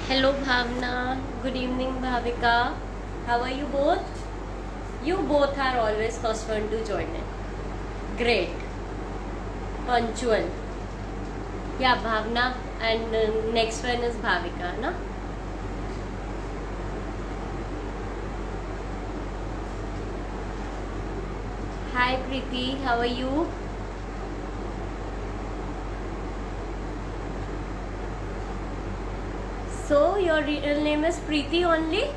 Hello Bhavna, good evening Bhavika. How are you both? You both are always first one to join in. Great. Punctual. Yeah, Bhavna and next one is Bhavika, na? Hi Preeti, how are you? So your real name is Preeti only?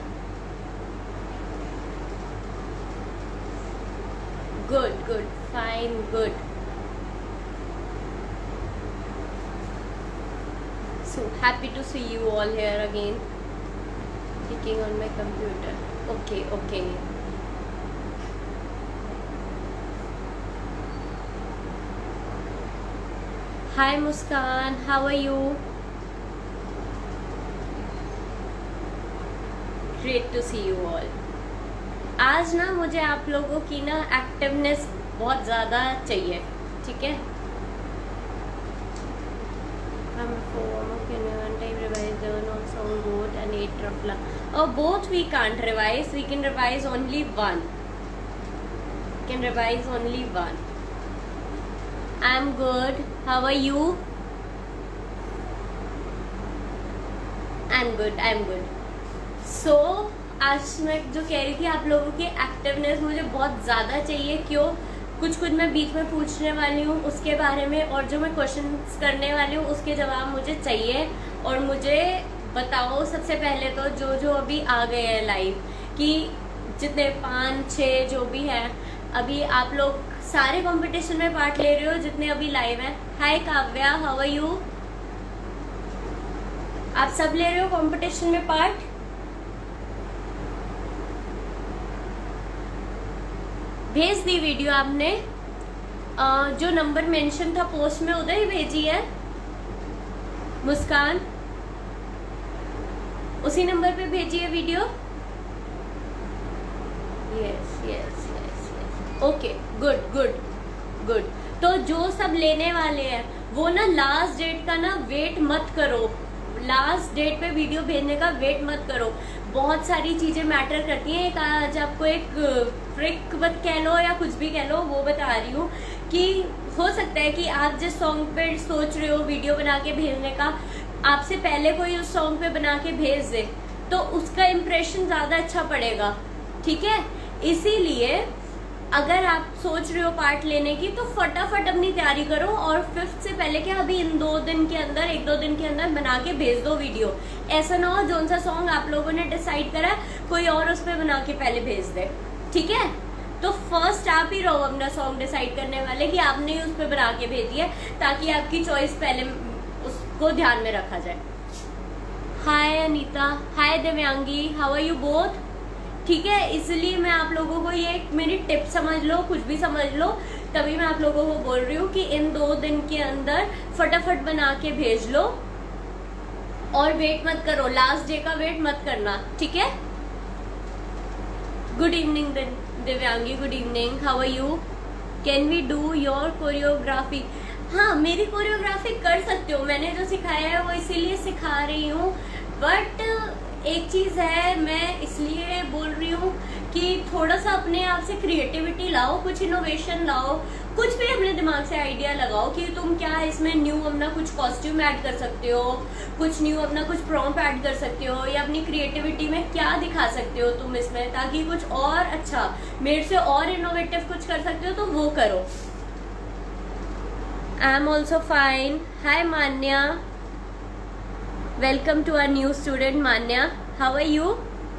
Good, fine, good. So happy to see you all here again. Clicking on my computer. Okay. Hi Muskan, how are you? Great to see you all. आज ना मुझे आप लोगों की ना activeness बहुत ज़्यादा चाहिए, ठीक है? Both we can't revise, we can revise only one, I am good, how are you? I am good. So आज मैं जो कह रही थी, आप लोगों की एक्टिवनेस मुझे बहुत ज़्यादा चाहिए। क्यों? कुछ मैं बीच में पूछने वाली हूँ उसके बारे में, और जो मैं क्वेश्चंस करने वाली हूँ उसके जवाब मुझे चाहिए। और मुझे बताओ सबसे पहले तो जो अभी आ गए हैं लाइव, कि जितने 5-6 जो भी हैं, अभी आप लोग सारे कंपटीशन में पार्ट ले रहे हो जितने अभी लाइव हैं। Hi Kavya, how are you? आप सब ले रहे हो कंपटीशन में पार्ट? भेज दी वीडियो आपने? जो नंबर मेंशन था पोस्ट में उधर ही भेजी है मुस्कान? उसी नंबर पे भेजी है वीडियो? यस। Okay, good. तो जो सब लेने वाले हैं वो ना लास्ट डेट का ना वेट मत करो, लास्ट डेट पे वीडियो भेजने का वेट मत करो। बहुत सारी चीजें मैटर करती हैं। एक आज आपको एक ट्रिक मत कह लो या कुछ भी कह लो, वो बता रही हूँ कि हो सकता है कि आप जिस सॉन्ग पे सोच रहे हो वीडियो बना के भेजने का, आपसे पहले कोई उस सॉन्ग पे बना के भेज दे तो उसका इम्प्रेशन ज्यादा अच्छा पड़ेगा, ठीक है? इसीलिए अगर आप सोच रहे हो पार्ट लेने की तो फटाफट अपनी तैयारी करो, और 5th से पहले क्या, अभी इन 1-2 दिन के अंदर बना के भेज दो वीडियो। ऐसा ना हो जो सा सॉन्ग आप लोगों ने डिसाइड करा कोई और उस पर बना के पहले भेज दे, ठीक है? तो फर्स्ट आप ही रहो अपना सॉन्ग डिसाइड करने वाले कि आपने ही उस पर बना के भेजी है, ताकि आपकी चॉइस पहले उसको ध्यान में रखा जाए। Hi Anita, hi Divyangi, how are you both? ठीक है, इसलिए मैं आप लोगों को ये मेरी टिप समझ लो, कुछ भी समझ लो, तभी मैं आप लोगों को बोल रही हूँ कि इन 2 दिन के अंदर फटाफट बना के भेज लो, और वेट मत करो, लास्ट डे का वेट मत करना, ठीक है? Good evening Divyangi, good evening, how are you? Can we do your choreography? हाँ, मेरी कोरियोग्राफी कर सकते हो, मैंने जो सिखाया है वो इसीलिए सिखा रही हूँ। बट एक चीज है, मैं इसलिए बोल रही हूँ कि थोड़ा सा अपने आप से क्रिएटिविटी लाओ, कुछ इनोवेशन लाओ, कुछ भी अपने दिमाग से आइडिया लगाओ कि तुम क्या इसमें न्यू अपना कुछ कॉस्ट्यूम ऐड कर सकते हो, कुछ न्यू अपना कुछ प्रॉम्प्ट ऐड कर सकते हो, या अपनी क्रिएटिविटी में क्या दिखा सकते हो तुम इसमें, ताकि कुछ और अच्छा मेरे से और इनोवेटिव कुछ कर सकते हो तो वो करो। I am also fine. Hi Manya, welcome to our new student Manya, how are you?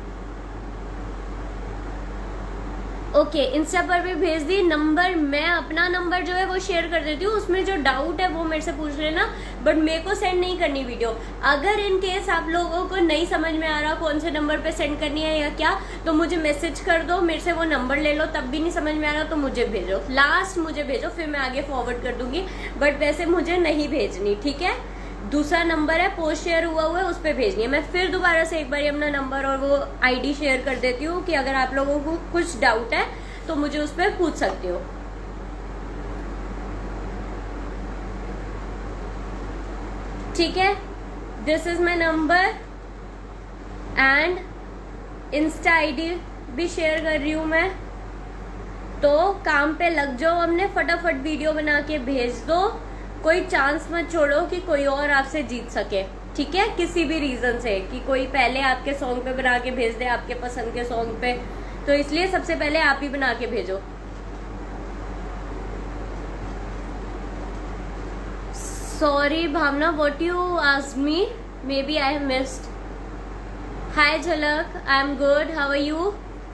Okay, insta पर भी भेज दी नंबर। मैं अपना नंबर जो है वो शेयर कर देती हूँ, उसमें जो डाउट है वो मेरे से पूछ लेना, बट मेरे को सेंड नहीं करनी वीडियो। अगर इन केस आप लोगों को नहीं समझ में आ रहा कौन से नंबर पे सेंड करनी है या क्या, तो मुझे मैसेज कर दो, मेरे से वो नंबर ले लो। तब भी नहीं समझ में आ रहा तो मुझे भेजो, लास्ट मुझे भेजो, फिर मैं आगे फॉरवर्ड कर दूंगी, बट वैसे मुझे नहीं भेजनी, ठीक है? दूसरा नंबर है पोस्ट शेयर हुआ है, उस पर भेजनी है। मैं फिर दोबारा से एक बार अपना नंबर और वो आईडी शेयर कर देती हूँ कि अगर आप लोगों को कुछ डाउट है तो मुझे उस पर पूछ सकते हो। ठीक है, this is my number, and insta ID भी शेयर कर रही हूँ मैं। तो काम पे लग जाओ, हमने फटाफट वीडियो बना के भेज दो, कोई चांस मत छोड़ो कि कोई और आपसे जीत सके, ठीक है, किसी भी रीजन से, कि कोई पहले आपके सॉन्ग पे बना के भेज दे, आपके पसंद के सॉन्ग पे। तो इसलिए सबसे पहले आप ही बना के भेजो। Sorry Bhavna, what you asked me, may be I have missed. Hi Jhalak, I am good, how are you?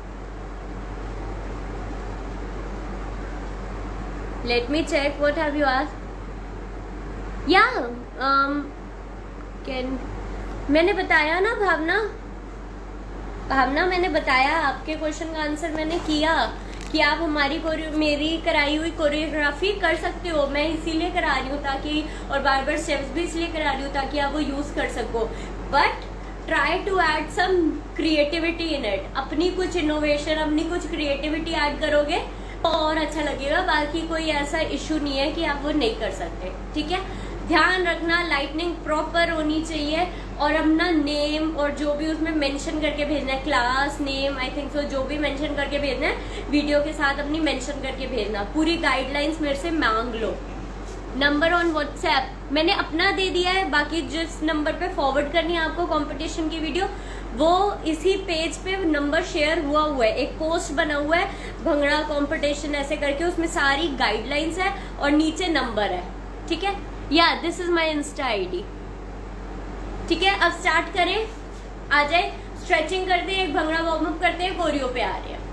Let me check, what have you asked? या मैंने बताया ना भावना, मैंने बताया, आपके क्वेश्चन का आंसर मैंने किया कि आप मेरी कराई हुई कोरियोग्राफी कर सकते हो। मैं इसीलिए करा रही हूँ ताकि, और बार बार स्टेप्स भी इसलिए करा रही हूँ ताकि आप वो यूज कर सको। But try to add some creativity in it. अपनी कुछ इनोवेशन, अपनी कुछ क्रिएटिविटी ऐड करोगे तो और अच्छा लगेगा। बाकी कोई ऐसा इश्यू नहीं है कि आप वो नहीं कर सकते, ठीक है। ध्यान रखना लाइटनिंग प्रॉपर होनी चाहिए, और अपना नेम और जो भी उसमें मेंशन करके भेजना है, class name I think so, जो भी मेंशन करके भेजना है वीडियो के साथ अपनी मेंशन करके भेजना। पूरी गाइडलाइंस मेरे से मांग लो। नंबर ऑन व्हाट्सएप मैंने अपना दे दिया है, बाकी जिस नंबर पे फॉरवर्ड करनी है आपको कंपटीशन की वीडियो, वो इसी पेज पे नंबर शेयर हुआ है। एक पोस्ट बना हुआ है भंगड़ा कंपटीशन ऐसे करके, उसमें सारी गाइडलाइंस है और नीचे नंबर है, ठीक है। या this is my insta ID, ठीक है। अब स्टार्ट करें, आ जाए, स्ट्रेचिंग करते हैं, एक भंगड़ा वार्म अप करते हैं, कोरियो पे आ रहे हैं।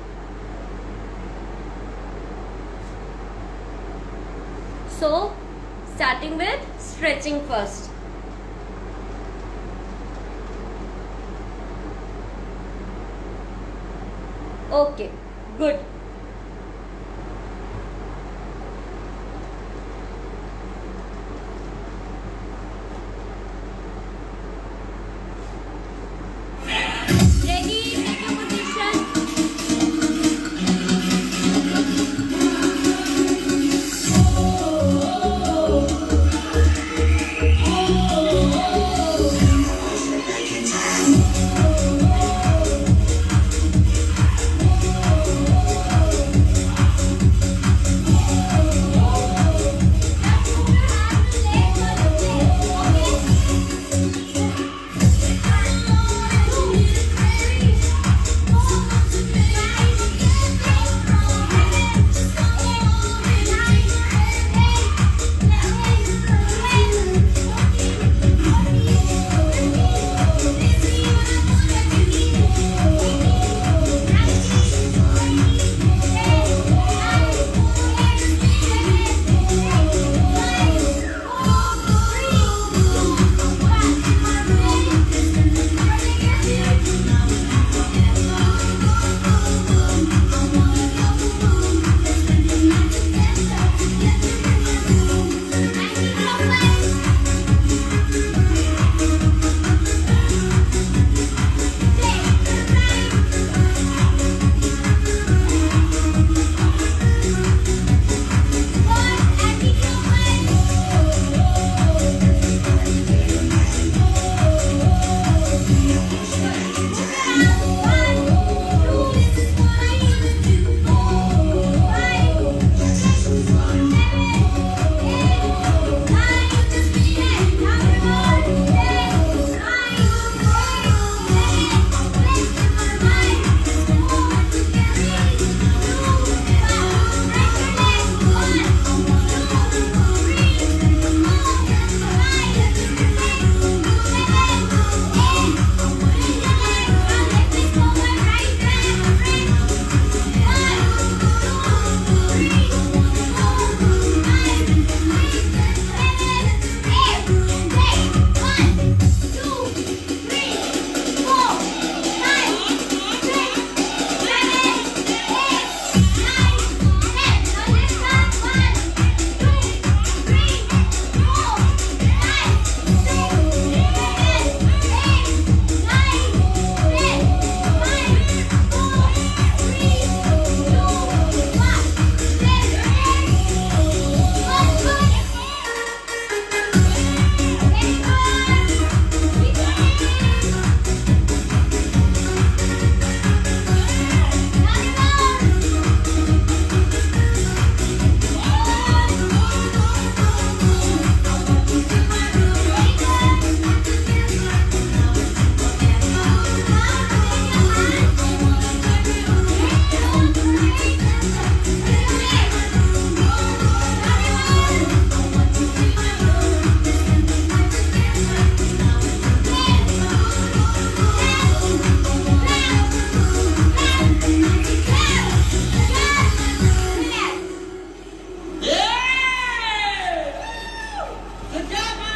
So, starting with stretching first. Okay, good. Ready? Take your position.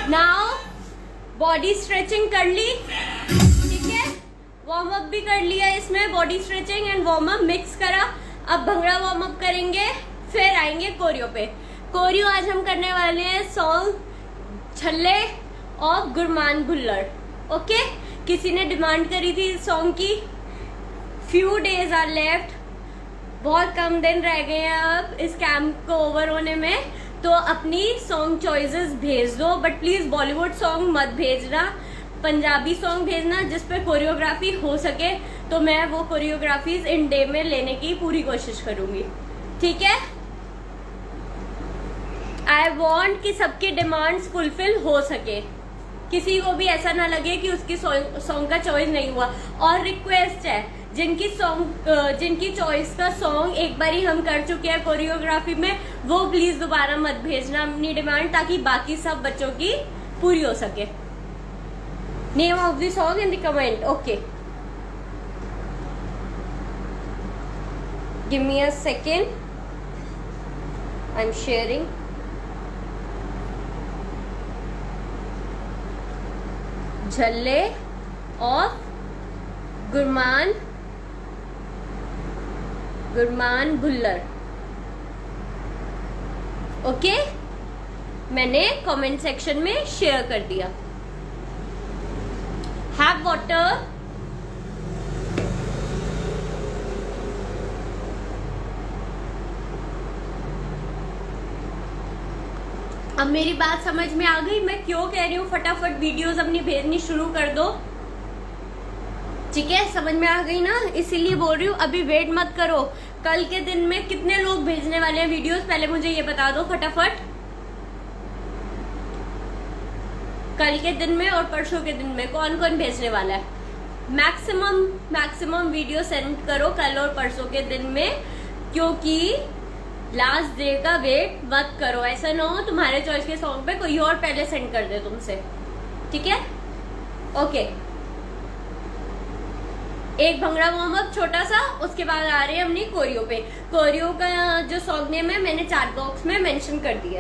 Now body stretching कर ली, ठीक है, वार्म अप भी कर लिया, इसमें body stretching and warm up mix करा। अब भंगड़ा वार्म अप करेंगे, फिर आएंगे कोरियो पे। कोरियो आज हम करने वाले हैं सॉन्ग छल्ले ऑफ गुरमान भुल्लर। ओके, किसी ने डिमांड करी थी इस सॉन्ग की। फ्यू डेज आर लेफ्ट, बहुत कम दिन रह गए हैं अब इस कैंप को ओवर होने में, तो अपनी सॉन्ग चॉइसेस भेज दो, बट प्लीज बॉलीवुड सॉन्ग मत भेजना, पंजाबी सॉन्ग भेजना जिस पे कोरियोग्राफी हो सके, तो मैं वो कोरियोग्राफीज इन डे में लेने की पूरी कोशिश करूंगी, ठीक है। आई वॉन्ट कि सबकी डिमांड्स फुलफिल हो सके, किसी को भी ऐसा ना लगे कि उसकी सॉन्ग का चॉइस नहीं हुआ। और रिक्वेस्ट है, जिनकी चॉइस का सॉन्ग एक बार ही हम कर चुके हैं कोरियोग्राफी में, वो प्लीज दोबारा मत भेजना अपनी डिमांड, ताकि बाकी सब बच्चों की पूरी हो सके। Name of the song in the comment. Okay, give me a second, I am sharing. Jhalle of Gurmaan Bhullar. Okay, मैंने कमेंट सेक्शन में शेयर कर दिया। Have water. अब मेरी बात समझ में आ गई मैं क्यों कह रही हूँ फटाफट वीडियोस अपनी भेजनी शुरू कर दो, ठीक है, समझ में आ गई ना, इसीलिए बोल रही हूँ अभी वेट मत करो। कल के दिन में कितने लोग भेजने वाले हैं वीडियोस, पहले मुझे ये बता दो फटाफट। कल के दिन में और परसों के दिन में कौन कौन भेजने वाला है? मैक्सिमम वीडियो सेंड करो कल और परसों के दिन में, क्योंकि लास्ट डे का वेट मत करो। ऐसा ना हो तुम्हारे चॉइस के सॉन्ग पे कोई और पहले सेंड कर दे तुमसे, ठीक है। ओके, एक भंगड़ा वार्म अप छोटा सा, उसके बाद आ रहे हैं अपनी कोरियो पे। कोरियो का जो सॉन्ग नेम है मैंने चैट बॉक्स में मेंशन कर दिया।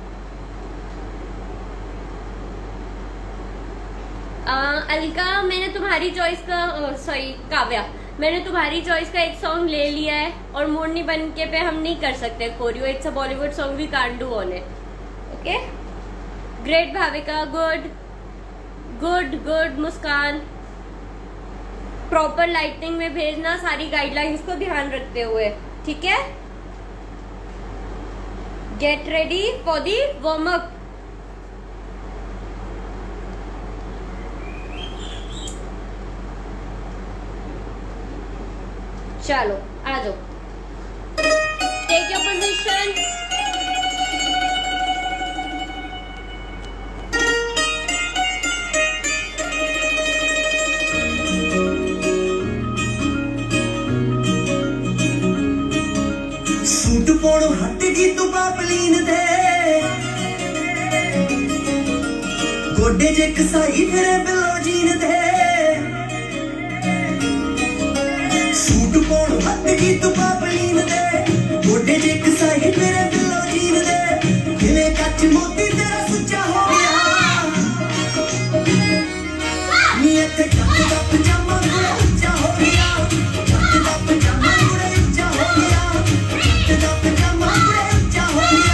अलका, मैंने तुम्हारी चॉइस का, सॉरी काव्या, मैंने तुम्हारी चॉइस का एक सॉन्ग ले लिया है, और मोरनी बनके पे हम नहीं कर सकते choreo, it's a Bollywood song, we can't do on it. Okay, great Bhavika, good good good. Muskan, proper lighting में भेजना, सारी गाइडलाइंस को ध्यान रखते हुए, ठीक है। Get ready for the warm up. चलो आ जाओ, टेक योर पोजीशन। सूट पोड़ो हट गई तू पापलीन दे, गोडे जे कसाई फिरे बिलो जीन दे। सूट पोड़ो हट गई तू पापलीन दे, गोडे जे कसाई फिरे बिलो जीन दे। किले कच मोती तेरा सुच्चा हो गया, नी इत्थे कच दा पजामा बड़ा उच्चा हो गया, कच दा पजामा बड़ा उच्चा हो गया, कच दा पजामा बड़ा उच्चा हो गया।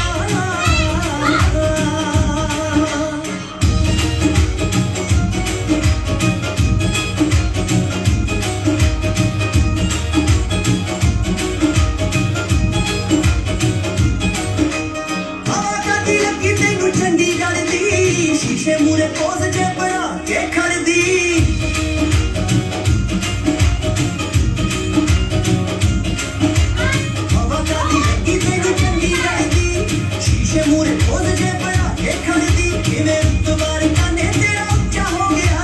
शीशे मुरे पोज जे बना के खड़ दी, हवा काली लगी तेनू चंगी लगदी। शीशे मुरे पोज जे बना के खड़ दी, किवें रुतबार काने तेरा उच्चा हो गया,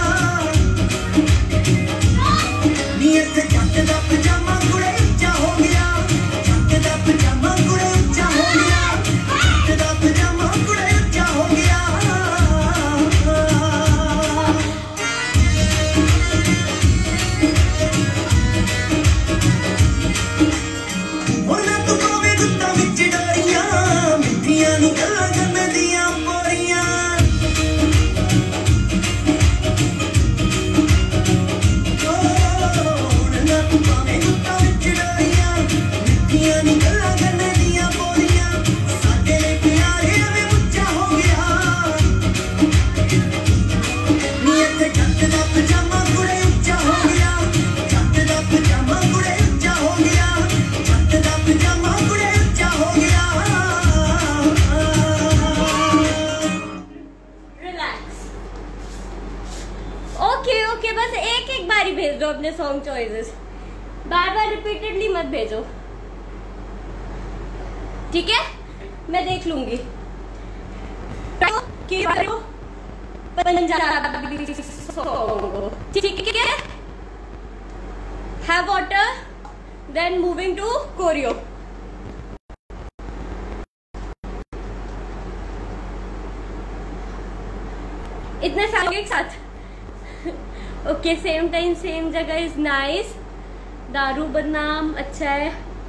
नी इत्थे जट दा पजामा कुड़े उच्चा हो गया, जट दा पजामा कुड़े उच्चा हो गया, जट दा पजामा कुड़े उच्चा हो गया। दो अपने सॉन्ग चॉइसेस, बार बार रिपीटेडली मत भेजो, ठीक है? मैं देख लूंगी। ठीक है, have water, then moving to choreo. इतने सारे एक साथ। ओके, सेम टाइम सेम जगह इज नाइस। दारू बदनाम अच्छा है,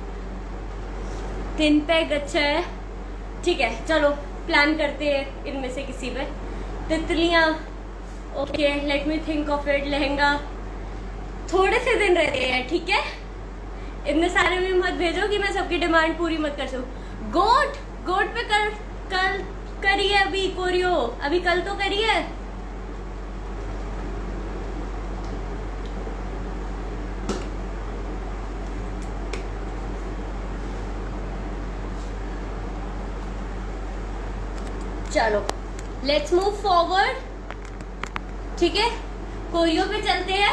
टिन पैग अच्छा है, ठीक है। चलो प्लान करते हैं इनमें से किसी पे। Titliyan, okay, let me think of it. Lehanga, थोड़े से दिन रहते हैं, ठीक है? इतने सारे भी मत भेजो कि मैं सबकी डिमांड पूरी मत कर सकूं। गोट, गोट पे कल करिए अभी कोरियो, अभी कल तो करिए। चलो लेट्स मूव फॉरवर्ड, ठीक है? कोरियो पे चलते हैं।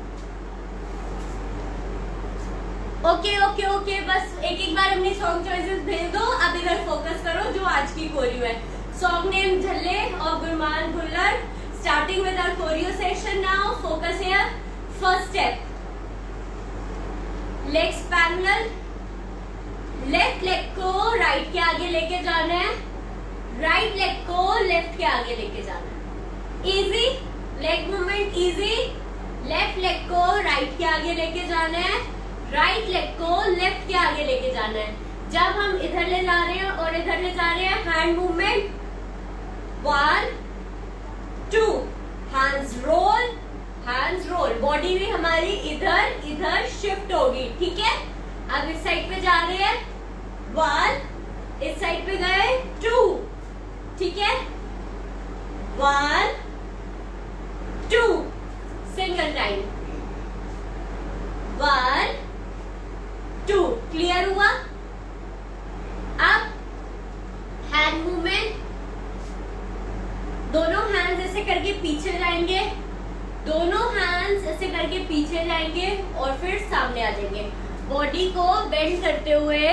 ओके ओके ओके, बस एक एक बार अपनी सॉन्ग चॉइसेस भेज दो। अब इधर फोकस करो जो आज की कोरियो है। सॉन्ग नेम झल्ले और Gurmaan Gullar. Starting with our choreo session now. Focus here. First step, legs parallel. Left leg को राइट के आगे लेके जाना है, राइट लेग को लेफ्ट के आगे लेके जाना है। Easy leg movement, easy. Left leg को राइट के आगे लेके जाना है, राइट लेग को लेफ्ट के आगे लेके जाना है। जब हम इधर ले जा रहे हैं और इधर ले जा रहे हैं, hand movement 1 2, hands roll, hands roll. Body भी हमारी इधर इधर शिफ्ट होगी, ठीक है? अब इस साइड पे जा रहे हैं 1, इस साइड पे गए 2, ठीक है? 1 2, सिंगल टाइम 1 2। क्लियर हुआ? अब हैंड मूवमेंट, दोनों हैंड्स ऐसे करके पीछे जाएंगे, दोनों हैंड्स ऐसे करके पीछे जाएंगे और फिर सामने आ जाएंगे। बॉडी को बेंड करते हुए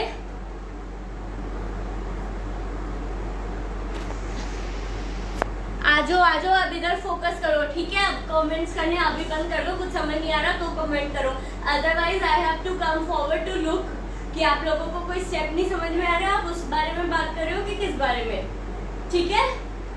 आजो आजो। अब इधर फोकस करो, ठीक है? अब कमेंट्स करने अभी बंद कर दो। कुछ समझ नहीं आ रहा तो कमेंट करो, otherwise I have to come forward to look कि आप लोगों को कोई स्टेप नहीं समझ में आ रहा, आप उस बारे में बात कर रहे हो कि किस बारे में, ठीक है?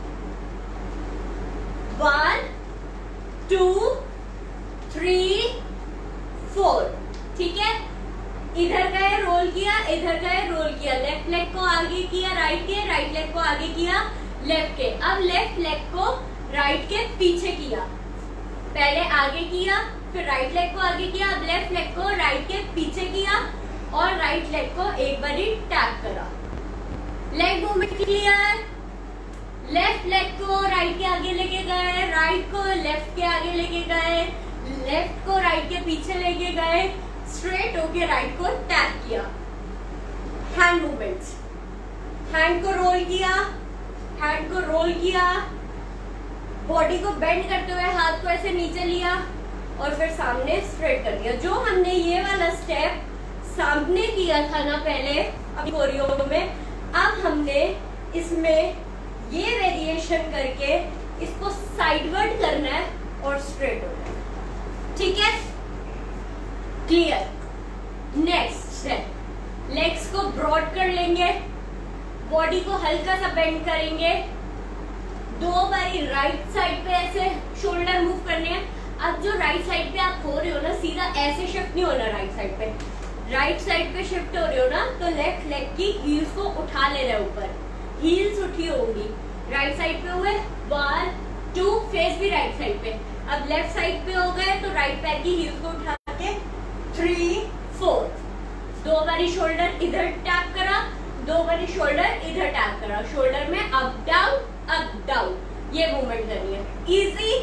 1 2 3 4, ठीक है? इधर गए रोल किया, इधर गए रोल किया। लेफ्ट लेग को आगे किया राइट के, राइट लेग को आगे किया लेफ्ट के। अब लेफ्ट लेग को राइट के पीछे किया, पहले आगे किया, फिर राइट लेग को आगे किया। अब लेफ्ट लेग को राइट के पीछे किया और राइट लेग को एक बारी टैप करा। Leg movement clear. Left leg को राइट के आगे लेके गए, राइट को लेफ्ट के आगे लेके गए, लेफ्ट को राइट के पीछे लेके गए, स्ट्रेट होके राइट को टैप किया। हैंड मूवमेंट्स, हैंड को रोल किया, हैंड को रोल किया, बॉडी को बेंड करते हुए हाथ को ऐसे नीचे लिया और फिर सामने स्ट्रेट कर दिया। जो हमने ये वाला स्टेप सामने किया था ना पहले अभी कोरियो में, अब हमने इसमें ये वेरिएशन करके इसको साइडवर्ड करना है और स्ट्रेट होना है, ठीक है? क्लियर? नेक्स्ट स्टेप, लेग्स को ब्रॉड कर लेंगे, बॉडी को हल्का सा बेंड करेंगे, 2 बारी राइट साइड पे ऐसे शोल्डर मूव करने हैं। अब जो राइट साइड पे आप हो रहे हो ना, सीधा ऐसे शिफ्ट नहीं होना राइट साइड पे। राइट साइड पे शिफ्ट हो रहे हो ना तो लेफ्ट लेग की हील्स को उठा ले रहे हो ऊपर, हील्स उठी होंगी। राइट साइड पे हुए 1 2, फेस भी राइट साइड पे। अब लेफ्ट साइड पे हो गए तो राइट पैर की हील्स को उठा के 3 4, 2 बारी शोल्डर इधर टैप करा, 2 बारी शोल्डर इधर टैप करा। शोल्डर में अप डाउन ये मूवमेंट करनी है। इजी।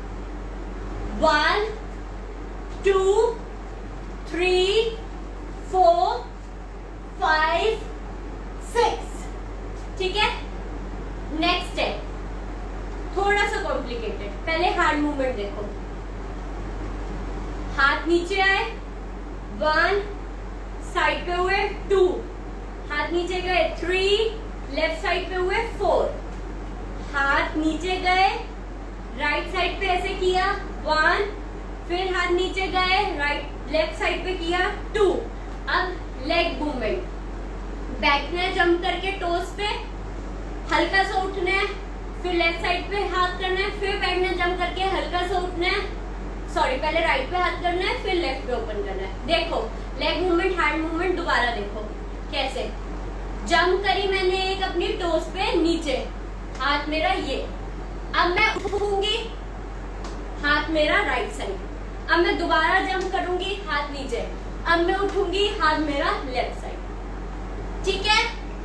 1 2 3 4 5 6, ठीक है? नेक्स्ट स्टेप थोड़ा सा कॉम्प्लिकेटेड। पहले हैंड मूवमेंट देखो, हाथ नीचे आए, 1, साइड पे हुए 2, हाथ नीचे गए 3, लेफ्ट साइड पे हुए 4, हाथ नीचे गए, राइट साइड पे ऐसे किया 1, फिर हाथ नीचे गए, राइट लेफ्ट साइड पे किया 2। अब लेग मूवमेंट, बैठना है जंप करके टोस पे, हल्का सा उठना है, फिर लेफ्ट साइड पे हाथ करना है, फिर बैठना जंप करके हल्का सा उठना है, सॉरी पहले राइट पे हाथ करना है, फिर लेफ्ट पे ओपन करना है। देखो लेग मूवमेंट, हैंड मूवमेंट दोबारा देखो कैसे। जंप करी मैंने एक अपनी टोस पे नीचे, हाथ मेरा ये, अब मैं उठूंगी, हाथ मेरा राइट साइड, अब मैं दोबारा जंप करूंगी, हाथ नीचे, अब मैं उठूंगी, हाथ मेरा लेफ्ट साइड। ठीक है,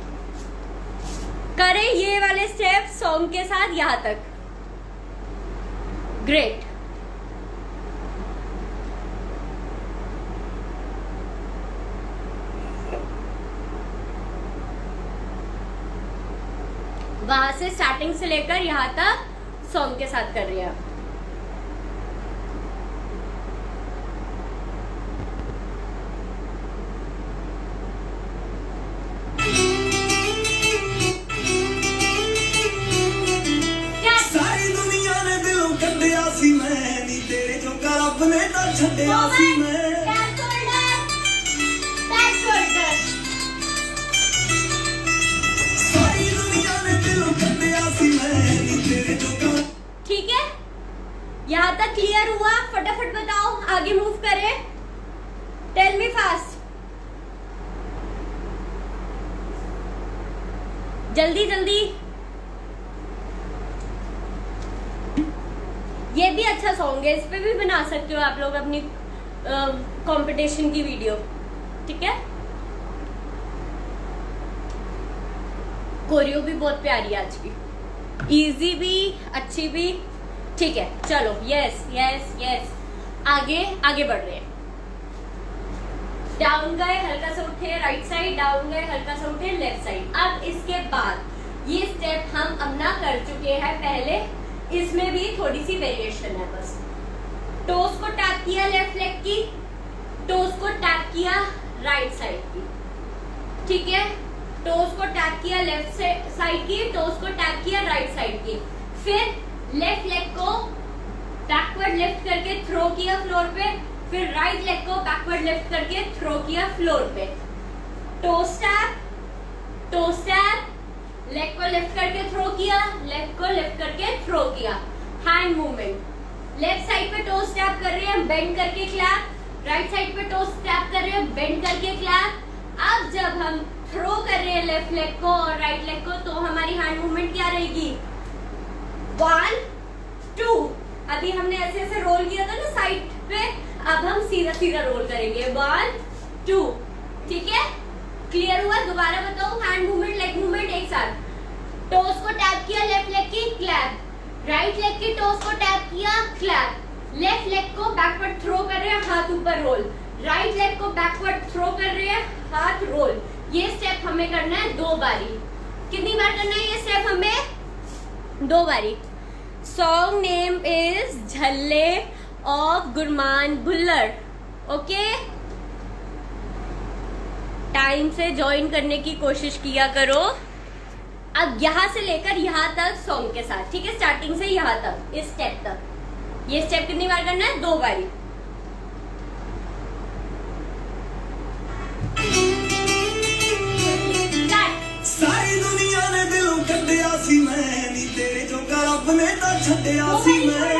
करें ये वाले स्टेप सॉन्ग के साथ यहां तक। ग्रेट। वहां से स्टार्टिंग से लेकर यहां तक सॉन्ग के साथ कर रही है। ठीक है, यहाँ तक क्लियर हुआ? फटाफट बताओ, आगे मूव करें। टेल मी फास्ट, जल्दी जल्दी। ये भी अच्छा सॉन्ग है, इस पे भी बना सकते हो आप लोग अपनी कंपटीशन की वीडियो। ठीक है, कोरियो भी बहुत प्यारी है आज की, इजी भी, अच्छी भी। ठीक है, चलो यस यस यस, आगे आगे बढ़ रहे हैं। डाउन गए, हल्का सा उठे राइट साइड, डाउन गए, हल्का सा उठे लेफ्ट साइड। अब इसके बाद ये स्टेप हम अपना कर चुके हैं पहले, इसमें भी थोड़ी सी वेरिएशन है बस। टोस को टैप किया लेफ्ट लेग की, टोस को टैप किया राइट साइड की। ठीक है, टोस को टैप किया लेफ्ट साइड की, टोस को टैप किया राइट साइड की, फिर लेफ्ट लेग को बैकवर्ड लिफ्ट करके थ्रो किया फ्लोर पे, फिर राइट लेग को बैकवर्ड लिफ्ट करके थ्रो किया फ्लोर पे। Toes tap, toes tap, leg को लिफ्ट करके थ्रो किया, लेग को लिफ्ट करके थ्रो किया। हैंड मूवमेंट, लेफ्ट साइड पे टोस टैप कर रहे हैं, बेंड करके क्लैप, राइट साइड पे टोस टैप कर रहे हैं, बेंड करके क्लैप। अब जब हम थ्रो कर रहे हैं लेफ्ट लेग को और राइट लेग को, तो हमारी हैंड मूवमेंट क्या रहेगी? 1 2। अभी हमने ऐसे ऐसे रोल किया था ना साइड पे, अब हम सीधा सीधा रोल करेंगे 1 2। ठीक है, क्लियर हुआ? दोबारा बताओ, हैंड मूवमेंट लेग मूवमेंट एक साथ। टोस को टैप किया लेफ्ट लेग की, क्लैप, राइट लेग की टोस को टैप किया, क्लैप, लेफ्ट लेग को बैकवर्ड थ्रो कर रहे हैं, हाथ ऊपर रोल, राइट लेग को बैकवर्ड थ्रो कर रहे हैं, हाथ रोल। ये स्टेप हमें करना है 2 बारी। कितनी बार करना है ये स्टेप हमें? 2 बारी। Song name is Jhalle of Gurmaan Bhullar. Okay, time से ज्वाइन करने की कोशिश किया करो। अब यहां से लेकर यहां तक सॉन्ग के साथ, ठीक है, स्टार्टिंग से यहां तक, इस स्टेप तक। ये स्टेप कितनी बार करना है? 2 बारी। सारी दुनिया ने दिलों कड्डिया सी मैं, नी तेरे जो रब ने तां छड्डिया सी मैं।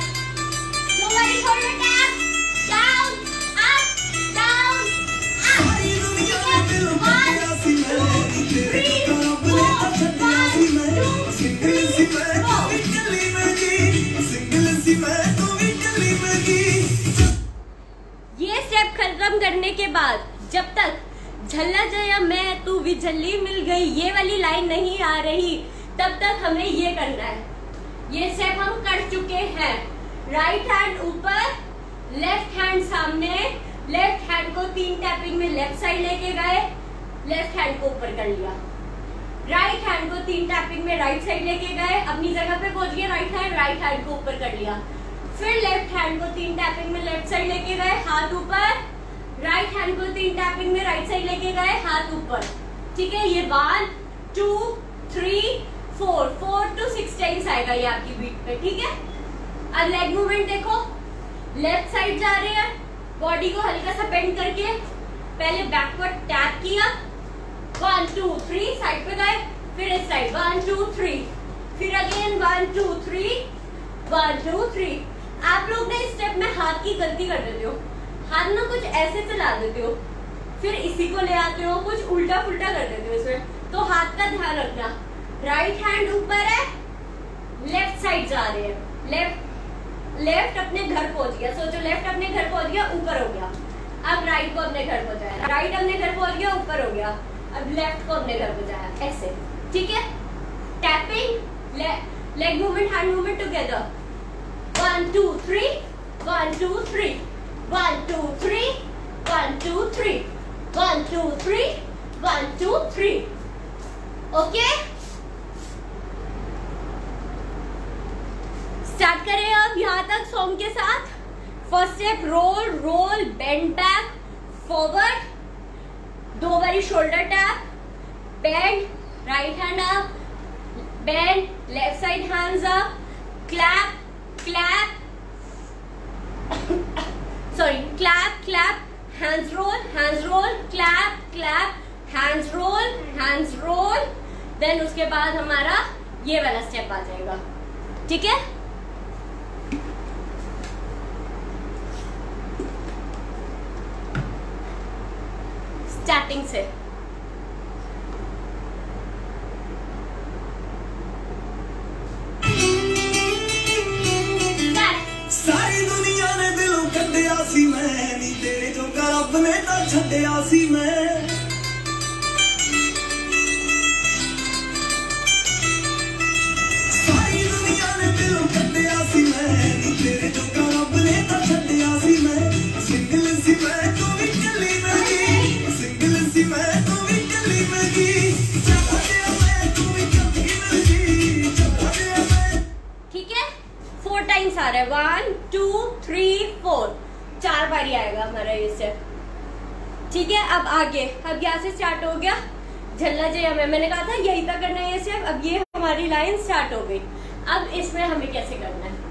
सारी दुनिया ने दिलों कड्डिया सी मैं, नी तेरे जो रब ने तां छड्डिया सी मैं। सिंगल सी मैं तू भी चली मैगी, सिंगल सी मैं तू भी चली मैगी। ये स्टेप खत्म करने के बाद जब तक झल्ला जया मैं तू भी झल्ली मिल गई ये वाली लाइन नहीं आ रही, तब तक हमें ये करना है। ये स्टेप हम कर चुके हैं। राइट हैंड ऊपर, लेफ्ट हैंड सामने, लेफ्ट हैंड को 3 टैपिंग में लेफ्ट साइड लेके गए, लेफ्ट हैंड को ऊपर कर लिया। राइट हैंड को 3 टैपिंग में राइट साइड लेके गए, अपनी जगह पे पहुंच गए राइट हैंड को ऊपर कर लिया। फिर लेफ्ट हैंड को 3 टैपिंग में लेफ्ट साइड लेके गए, हाथ ऊपर, राइट हैंड को 3 टैपिंग में राइट साइड लेके गए, हाथ ऊपर। ठीक है, ये 1 2 3 4 to 6 टाइम्स आएगा ये आपकी बीट पे। ठीक है, अब लेग मूवमेंट देखो, लेफ्ट साइड जा रहे हैं, बॉडी को हल्का सा बेंड करके पहले बैकवर्ड टैप किया, 1 2 3 साइड पे गए, फिर इस साइड 1 2 3, फिर अगेन 1 2 3 1 2 3। आप लोग ना इस स्टेप में हाथ की गलती कर देते हो, हाथ ना कुछ ऐसे चला देते हो, फिर इसी को ले आते हो, कुछ उल्टा पुल्टा कर देते हो इसमें, तो हाथ का ध्यान रखना। राइट हैंड ऊपर है, लेफ्ट साइड जा रहे हैं, लेफ्ट अपने घर पहुंच गया, सोचो लेफ्ट अपने घर पहुंच गया, ऊपर हो गया। अब राइट को अपने घर पहुंचाया, राइट अपने घर पहुंच गया, ऊपर हो गया। अब लेफ्ट को अपने घर पहुंचाया, ऐसे। ठीक है, tapping, leg movement, hand movement together, 1 2 3 1 2 3 1 2 3 1 2 3 1 2 3 1 2 3। Okay, start करें अब यहाँ तक सॉन्ग के साथ। First step roll roll, bend back forward, 2 बारी shoulder tap, bend, right hand up, bend, left side hands up, clap clap sorry clap clap, hands roll, clap clap, hands roll, then उसके बाद हमारा ये वाला step आ जाएगा। ठीक है, starting से सारी दुनिया ने दिलों कड्डिया सी मैं, नी तेरे जो रब ने तां छड्डिया सी मैं। सारी दुनिया ने दिलों कड्डिया सी मैं, नी तेरे जो रब ने तां छड्डिया सी मैं। सिंगल सी मैं तू भी चली मेरी, सिंगल सी मैं तू भी चली मेरी, चला दे मैं तू भी चली मेरी, चला दे मैं। ठीक है, 4 टाइम्स आ रहा है, 1 2 3 4, 4 बारी आएगा हमारा ये स्टेप। ठीक है, अब आगे, अब यहाँ से स्टार्ट हो गया झल्ला जय में, मैंने कहा था यही तक करना है ये स्टेप। अब ये हमारी लाइन स्टार्ट हो गई। अब इसमें हमें कैसे करना है,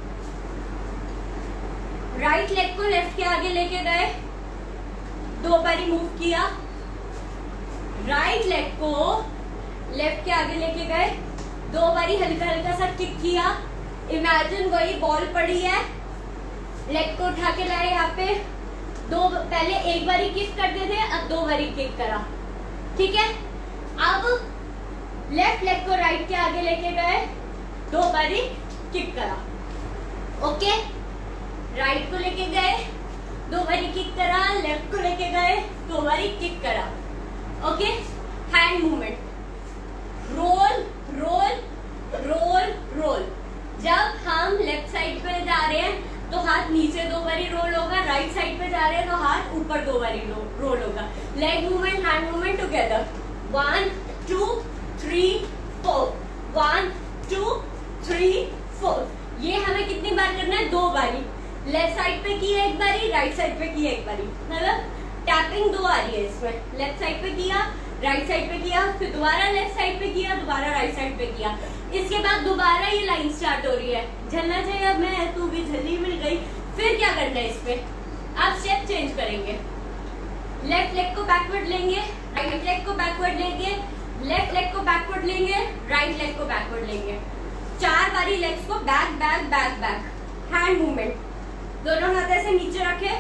राइट लेग को लेफ्ट के आगे लेके गए, 2 बारी मूव किया, राइट लेग को लेफ्ट के आगे लेके गए, 2 बारी हल्का हल्का सा किक किया। इमेजिन वही बॉल पड़ी है, लेग को उठा के लाए यहाँ पे, पहले 1 बारी किक करते थे, अब 2 बारी किक करा। ठीक है, अब लेफ्ट लेग को राइट के आगे लेके गए, 2 बारी किक करा। ओके, राइट को लेके गए, 2 बारी किक करा, लेफ्ट को लेके गए, 2 बारी किक करा। Okay, hand movement, roll roll roll roll. जब हम लेफ्ट साइड पे जा रहे हैं तो हाथ नीचे 2 बारी रोल होगा, राइट साइड पे जा रहे हैं तो हाथ ऊपर 2 बारी रोल होगा। Leg movement, hand movement together, 1 2 3 4 1 2 3 4। ये हमें कितनी बार करना है, 2 बारी। लेफ्ट साइड पे की 1 बारी, राइट साइड पे की 1 बारी, मतलब टैपिंग 2 आ रही है इसमें। लेफ्ट साइड पे किया, राइट साइड पे किया, फिर दोबारा लेफ्ट साइड पे किया, दोबारा राइट साइड पे किया। इसके बाद दोबारा ये लाइन स्टार्ट हो रही है, झलना चाहिए मैं तू भी झली मिल गई। फिर क्या करना है इसपे, आप स्टेप चेंज करेंगे, लेफ्ट लेग को बैकवर्ड लेंगे, राइट लेग को बैकवर्ड लेंगे, लेफ्ट लेग को बैकवर्ड लेंगे, राइट लेग को बैकवर्ड लेंगे। 4 बारी लेग्स को back back back back. Hand movement, दोनों हाथ ऐसे नीचे रखे,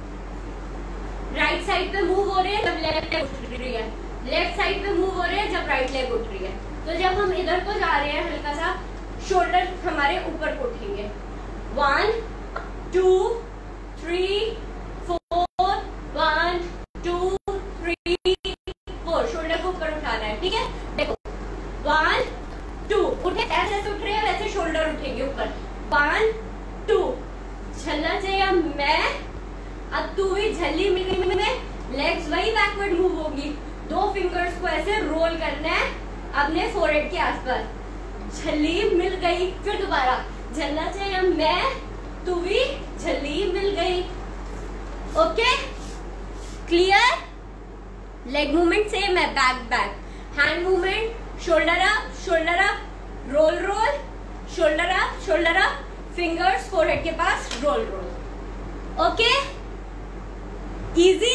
राइट साइड पे मूव हो रहे हैं जब लेफ्ट लेग उठ रही है, लेफ्ट साइड पे मूव हो रहे हैं जब राइट लेग उठ रही है। तो जब हम इधर को जा रहे हैं हल्का सा शोल्डर हमारे ऊपर को उठेंगे, 1 2 3 4 1 2 3 4, शोल्डर को ऊपर उठाना है। ठीक है, देखो 1 2 उठे, ऐसे उठ रहे हैं वैसे शोल्डर उठेंगे ऊपर, 1 2 झल्ला चाहिए मैं, अब तू भी झल्ली मिली में, लेग्स वही बैकवर्ड मूव होगी, 2 फिंगर्स को ऐसे रोल करना है अपने फोरहेड के आसपास, झल्ली मिल गई। फिर दोबारा झल्ला चाहिए मैं, तू भी झल्ली मिल गई। Okay clear. Leg movement same है, back back. Hand movement shoulder up, roll roll, shoulder up, fingers forehead के पास, रोल रोल। ओके इजी,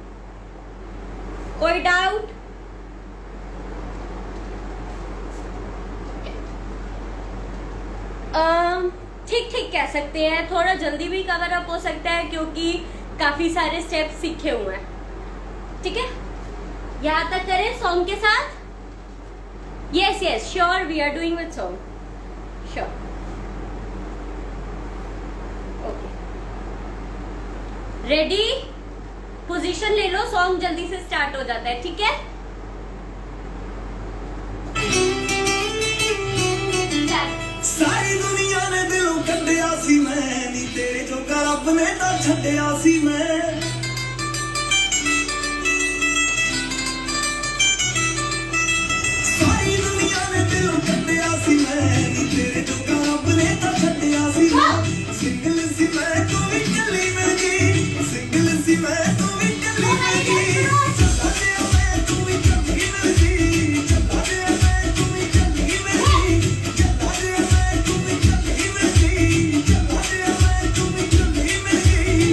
कोई डाउट? ठीक ठीक कह सकते हैं, थोड़ा जल्दी भी कवर अप हो सकता है क्योंकि काफी सारे स्टेप्स सीखे हुए हैं। ठीक है, यहां तक करें सॉन्ग के साथ। Yes yes sure, we are doing with song, sure. Okay ready, position ले लो, सॉन्ग जल्दी से स्टार्ट हो जाता है। ठीक है, सारी दुनिया ने दिलों कड्डिया सी मैं, नी तेरे जो रब ने तां छड्डिया सी मैं। सारी दुनिया ने दिलों कड्डिया सी मैं, नी तेरे जो रब ने तां छड्डिया सी मैं। सिंगल सी मैं तू भी चली मेरी, सिंगल सी मैं तू भी चली मेरी। चला गया मैं तू भी चली मेरी, चला गया मैं तू भी चली मेरी, चला गया मैं तू भी चली मेरी, चला गया मैं तू भी चली मेरी।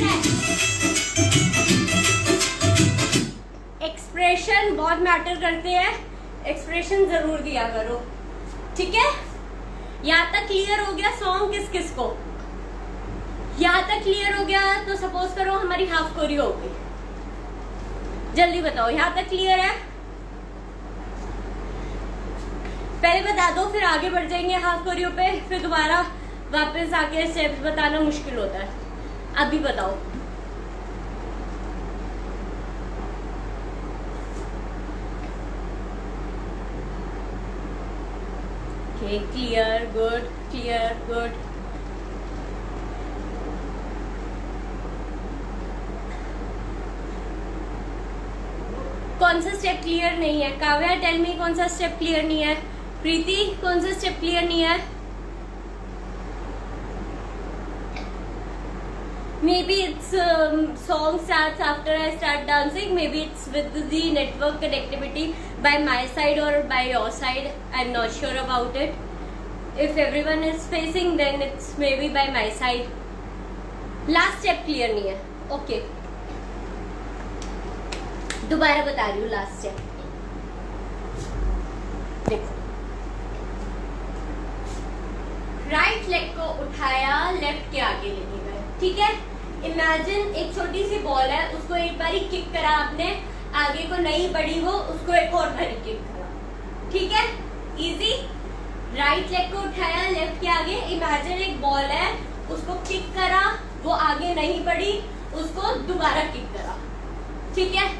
एक्सप्रेशन बहुत मैटर करते हैं, एक्सप्रेशन जरूर दिया करो। ठीक है, यहाँ तक क्लियर हो गया सॉन्ग किस किस को? यहाँ तक क्लियर हो गया तो सपोज करो हमारी हाफ कोरियो हो गई। जल्दी बताओ, यहाँ तक क्लियर है? पहले बता दो, फिर आगे बढ़ जाएंगे हाफ कोरियो पे, फिर दोबारा वापस आके स्टेप्स बताना मुश्किल होता है। अभी बताओ। Okay, clear, good, clear, good. कौन सा स्टेप क्लियर नहीं है? काव्या टेल मी, कौन सा स्टेप क्लियर नहीं है? प्रीति कौन सा स्टेप क्लियर नहीं है? Maybe it's song starts after I start dancing. Maybe it's with the network connectivity by my side or by your side. I'm not sure about it. If everyone is facing, then it's maybe by my side. Last step clear नहीं है. Okay. दोबारा बता रही हूँ last step. देखो, right leg को उठाया, left के आगे लेके गए। ठीक है, इमेजिन एक छोटी सी बॉल है, उसको एक बारी किक करा आपने, आगे को नहीं बढ़ी वो, उसको एक और बारी किक करा। ठीक है, इजी। राइट लेग को उठाया, लेफ्ट के आगे। इमेजिन एक बॉल है, उसको किक करा, वो आगे नहीं बढ़ी, उसको दोबारा किक करा। ठीक है,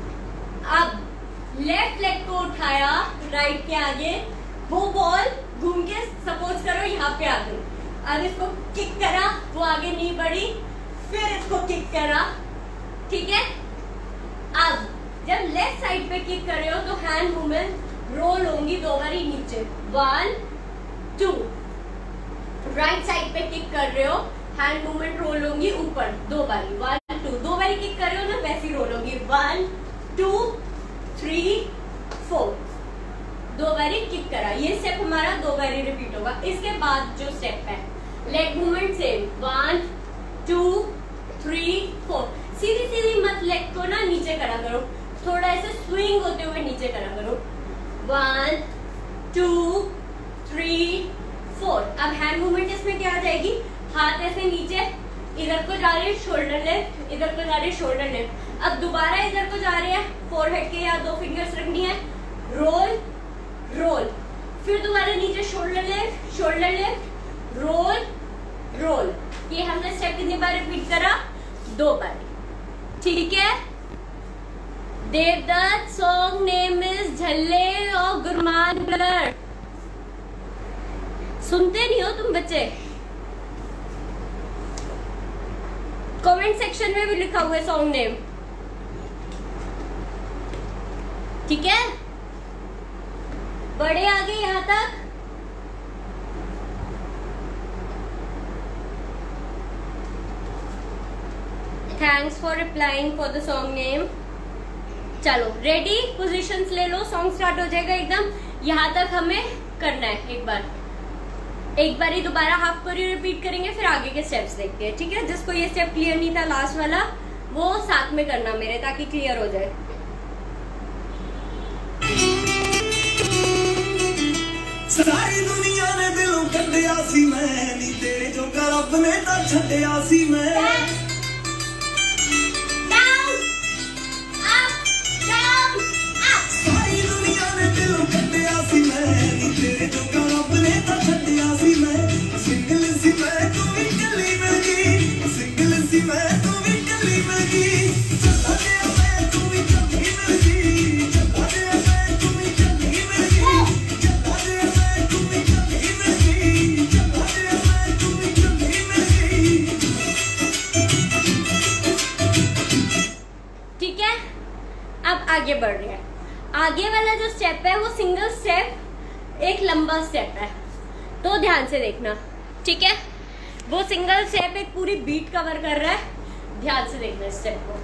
अब लेफ्ट लेग को उठाया राइट के आगे, वो बॉल घूम के सपोज करो यहाँ पे आ गई, अब इसको किक करा, वो आगे नहीं बढ़ी, फिर इसको किक करा। ठीक है, अब जब लेफ्ट साइड पे किक कर रहे हो तो हैंड मूवमेंट रोल होंगी दो बारी नीचे, 1 2। राइट साइड पे किक कर रहे हो, हैंड मूवमेंट रोल होंगी ऊपर दो बारी, 1 2। दो बारी किक कर रहे हो ना, वैसी रोल होगी, 1 2 3 4। दो बारी किक करा, ये स्टेप हमारा दो बारी रिपीट होगा। इसके बाद जो स्टेप है, लेग मूवमेंट सेम, 1 2 3 4। सीधी सीधी मत लेग को ना नीचे करा करो, थोड़ा ऐसे स्विंग होते हुए नीचे करा करो, 1 2 3 4। अब हैंड मूवमेंट इसमें क्या आ जाएगी? हाथ ऐसे नीचे, इधर को जा रहे हैं शोल्डर लेफ्ट, इधर को जा रहे हैं शोल्डर लेफ्ट। अब दोबारा इधर को जा रहे हैं, फोरहेड के या दो फिंगर्स रखनी है, रोल रोल, फिर दोबारा नीचे शोल्डर लेफ्ट, रोल रोल। ये हमने स्टेप कितनी बार रिपीट करा? 2 बार। ठीक है, Devdutt song name is Jhalle और गुरमान ब्लर। सुनते नहीं हो तुम बच्चे? कमेंट सेक्शन में भी लिखा हुआ है सॉन्ग नेम। ठीक है, बड़े आगे यहां तक। Thanks for replying for the song name. चलो रेडी, पोजीशंस ले लो, सॉन्ग स्टार्ट हो जाएगा एकदम। यहाँ तक हमें करना है। एक बार ही दोबारा हाफ कोरियो रिपीट करेंगे, फिर आगे के स्टेप्स देखते हैं, ठीक है। जिसको ये स्टेप क्लियर नहीं था लास्ट वाला, वो साथ में करना मेरे, ताकि क्लियर हो जाए। सारी दुनिया ने दिलों कढ़िया सी मैं, नी तेरे जो रब ने तां छड्डिया सी मैं। सारी दुनिया ने दिलों कढ़िया सी मैं, नी तेरे जो रब ने तां छड्डिया सी मैं। सिंगल सी मैं तू भी कली मैगी, सिंगल सी मैं तू भी कली मैगी। चला गया मैं तू भी कली मैगी, चला गया मैं तू भी कली मैगी, चला गया मैं तू भी कली मैगी, चला गया मैं तू भी कली मैगी। ठीक है, अब आगे बढ़ रहे हैं। आगे वाला जो स्टेप है वो सिंगल स्टेप, एक लंबा स्टेप है, तो ध्यान से देखना, ठीक है। वो सिंगल स्टेप एक पूरी बीट कवर कर रहा है, ध्यान से देखना इस स्टेप को।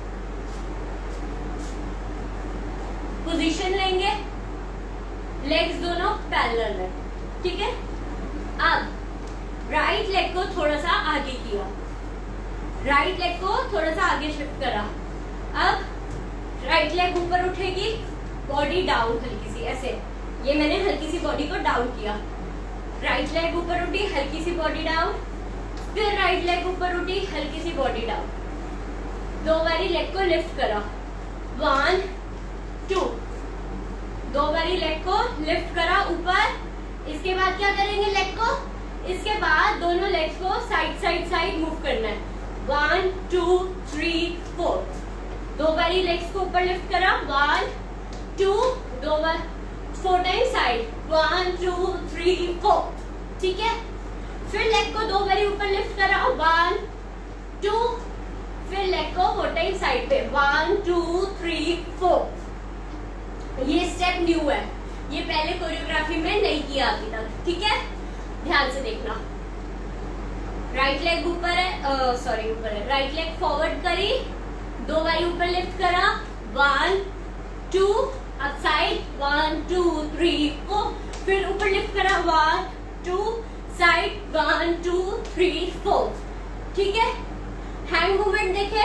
पोजीशन लेंगे, लेग्स दोनों पैरेलल है, ठीक है। अब राइट लेग को थोड़ा सा आगे किया, राइट लेग को थोड़ा सा आगे शिफ्ट करा। अब राइट लेग ऊपर उठेगी, बॉडी डाउन हल्की सी, ऐसे ये मैंने हल्की सी बॉडी को डाउन किया। राइट लेग ऊपर उठी, हल्की सी बॉडी डाउन, फिर राइट लेग ऊपर उठी, हल्की सी बॉडी डाउन। 2 बारी लेग को लिफ्ट करा, 1 2, 2 बारी लेग को लिफ्ट करा ऊपर। इसके बाद क्या करेंगे लेग को, इसके बाद दोनों लेग्स को साइड साइड साइड मूव करना है। 1 2 3 4, 2 बारी लेग्स को ऊपर लिफ्ट करा, 1 2, 2 बार 4 टाइम साइड, 1 2 3 4, ठीक है। फिर लेग को 2 बारी ऊपर लिफ्ट करा, 1 2, फिर लेग को 4 टाइम साइड पे, 1 2 3 4। ये स्टेप न्यू है, ये पहले कोरियोग्राफी में नहीं किया अभी तक, ठीक है। ध्यान से देखना। राइट लेग ऊपर है, सॉरी ऊपर है, राइट लेग फॉरवर्ड करी, 2 बारी ऊपर लिफ्ट करा, 1 2, अब साइड 1 2 3 4, फिर ऊपर लिफ्ट करा, 1 2, साइड 1 2 3 4, ठीक है। हैंड मूवमेंट देखे,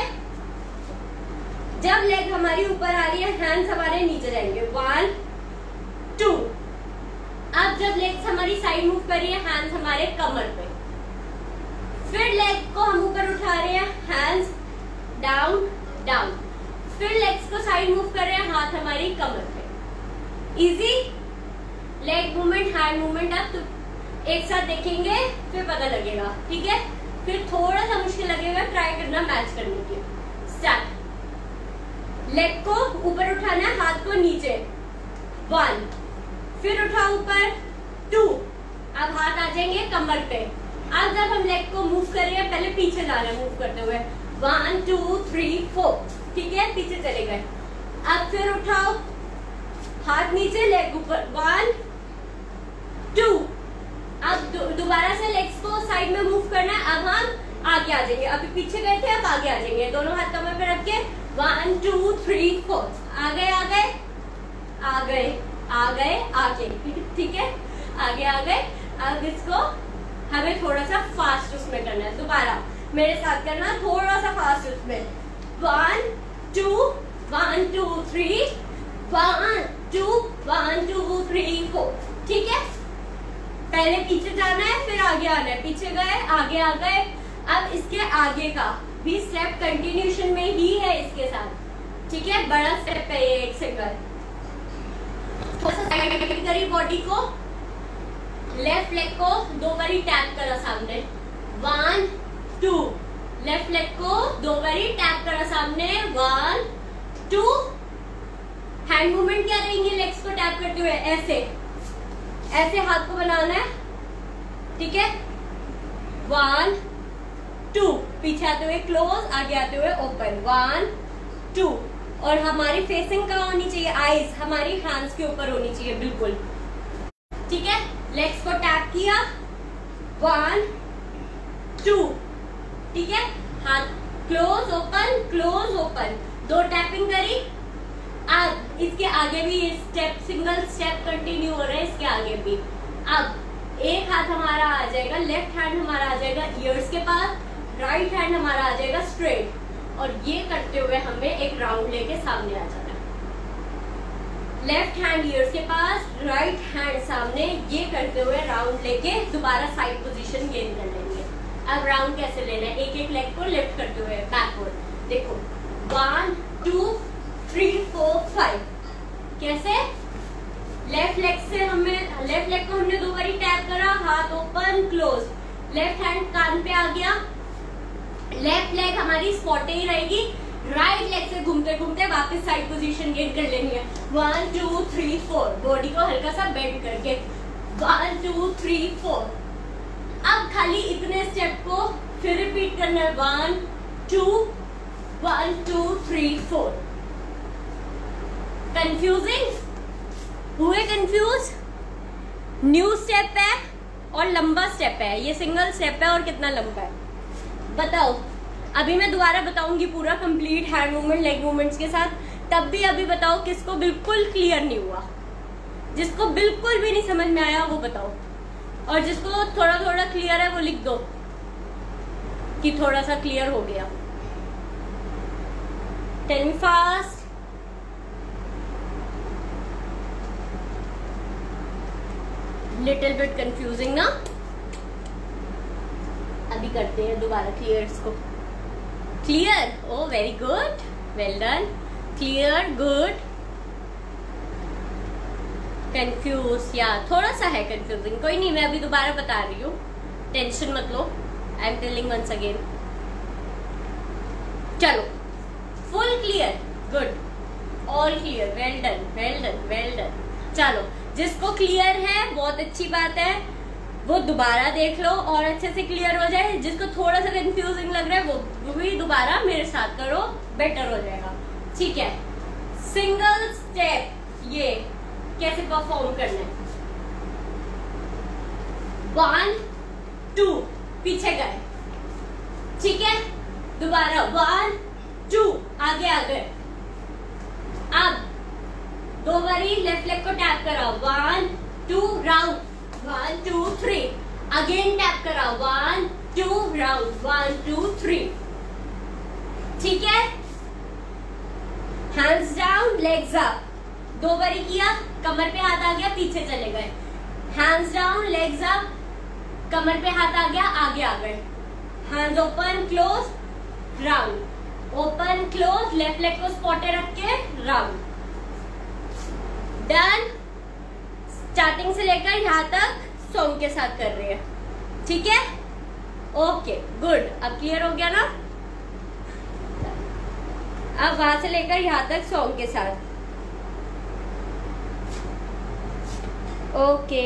जब लेग हमारी ऊपर आ रही है, हैंड्स हमारे नीचे रहेंगे, 1 2। अब जब लेग्स हमारी साइड मूव कर रही है, हैंड्स हमारे कमर पे, फिर लेग को हम ऊपर उठा रहे हैं, हैंड्स डाउन डाउन, फिर लेग्स को साइड मूव कर रहे हैं, हाथ हमारी कमर पे। Easy leg movement, hand movement आप तो एक साथ देखेंगे, फिर पता लगेगा, ठीक है। फिर थोड़ा सा मुश्किल लगेगा, ट्राई करना मैच करने के। स्टार्ट। लेग को ऊपर उठाना है, हाथ को नीचे, 1, फिर उठा ऊपर, 2, अब हाथ आ जाएंगे कमर पे। अब जब हम लेग को मूव कर रहे हैं, पहले पीछे जा रहे हैं मूव करते हुए, 1 2 3 4, ठीक है, पीछे चले गए। अब फिर उठाओ, हाथ नीचे, लेग ऊपर, 1 2। अब दोबारा से लेग्स को साइड में मूव करना है, अब हम आगे आ जाएंगे, अभी पीछे गए थे, अब आगे आ जाएंगे, दोनों हाथ कमर पे रख के, 1 2 3 4, आ गए आ गए आ गए आ गए आगे, ठीक है, आगे आ गए। अब इसको हमें थोड़ा सा फास्ट उसमें करना है, दोबारा मेरे साथ करना, थोड़ा सा फास्ट उसमें, 1 2 1 2 3 1 2 1 2 3 4, ठीक है। पहले पीछे जाना है, फिर आगे आना है, पीछे गए, आगे आ गए। अब इसके आगे का भी स्टेप कंटिन्यूशन में ही है इसके साथ, ठीक है, बड़ा स्टेप है ये एक सिंगल। थोड़ा सा साइड करी बॉडी को, लेफ्ट लेग को 2 बारी टैप करा सामने, 1 2, लेफ्ट लेग को 2 बारी टैप करा सामने, 1 2। हैंड मूवमेंट क्या रहेंगे लेग्स को टैप करते हुए, ऐसे ऐसे हाथ को बनाना है, ठीक है, 1 2, पीछे आते हुए क्लोज, आगे आते हुए ओपन, 1 2। और हमारी फेसिंग कहाँ होनी चाहिए, आईज हमारी हैंड्स के ऊपर होनी चाहिए बिल्कुल, ठीक है। लेग्स को टैप किया, 1 2, ठीक है, हाथ क्लोज ओपन, 2 टैपिंग करी। अब इसके आगे भी स्टेप, सिंगल स्टेप कंटिन्यू हो रहा है, इसके आगे भी। अब एक हाथ हमारा आ जाएगा, लेफ्ट हैंड हमारा आ जाएगा ईयर्स के पास, राइट हैंड हमारा आ जाएगा स्ट्रेट, और ये करते हुए हमें एक राउंड लेके सामने आ जाना है। लेफ्ट हैंड ईयर्स के पास, राइट हैंड सामने, ये करते हुए राउंड लेके दोबारा साइड पोजीशन गेन कर लेंगे। अब राउंड कैसे लेना है, एक एक लेग को लिफ्ट करते हुए बैकवर्ड। देखो 1 2 3 4 5। कैसे? लेफ्ट लेग को हमने 2 बारी टैप करा, हाथ ओपन क्लोज, लेफ्ट हैंड कान पे आ गया, लेफ्ट लेग हमारी स्पॉटे ही रहेगी, राइट लेग से घूमते घूमते वापस साइड पोजीशन गेन कर लेनी है। 1 2 3 4, बॉडी को हल्का सा बेंड करके 1 2 3 4। अब खाली इतने स्टेप को फिर रिपीट करना है, 1 2 3 4। कंफ्यूजिंग हुए? कंफ्यूज? न्यू स्टेप है और लंबा स्टेप है, ये सिंगल स्टेप है और कितना लंबा है बताओ। अभी मैं दोबारा बताऊंगी पूरा complete hand movement leg movements के साथ, तब भी अभी बताओ किसको बिल्कुल क्लियर नहीं हुआ, जिसको बिल्कुल भी नहीं समझ में आया वो बताओ, और जिसको थोड़ा थोड़ा क्लियर है वो लिख दो कि थोड़ा सा क्लियर हो गया। Tell me fast. Little bit confusing ना? अभी करते हैं दोबारा क्लियर इसको। Clear? Oh very good, well done. Clear, good. Confuse या थोड़ा सा है कंफ्यूजिंग, कोई नहीं, मैं अभी दोबारा बता रही हूँ, टेंशन मत लो। I am telling once again. चलो full clear, good, all clear, well done well done well done. चलो जिसको क्लियर है बहुत अच्छी बात है, वो दोबारा देख लो और अच्छे से क्लियर हो जाए। जिसको थोड़ा सा कंफ्यूजिंग लग रहा है वो भी दोबारा मेरे साथ करो, बेटर हो जाएगा। ठीक है, सिंगल स्टेप ये कैसे परफॉर्म करना है। 1 2 पीछे गए, ठीक है, दोबारा 1 2 आगे आ गए। अब 2 बारी लेफ्ट लेग को टैप करा, 1 2 राउंड, 1 2 3 अगेन टैप करा, 1 2 राउंड, 1 2 3। ठीक है, हैंड्स डाउन लेग्स अप, 2 बारी किया, कमर पे हाथ आ गया, पीछे चले गए। हैंड्स डाउन लेग्स अप, कमर पे हाथ आ गया, आगे आ गए। Hands open close round, open close, left leg को स्पॉटे रख के राउंड। डन। स्टार्टिंग से लेकर यहाँ तक सॉन्ग के साथ कर रहे हैं, ठीक है, ओके गुड। अब क्लियर हो गया ना? अब वहां से लेकर यहाँ तक सॉन्ग के साथ, okay.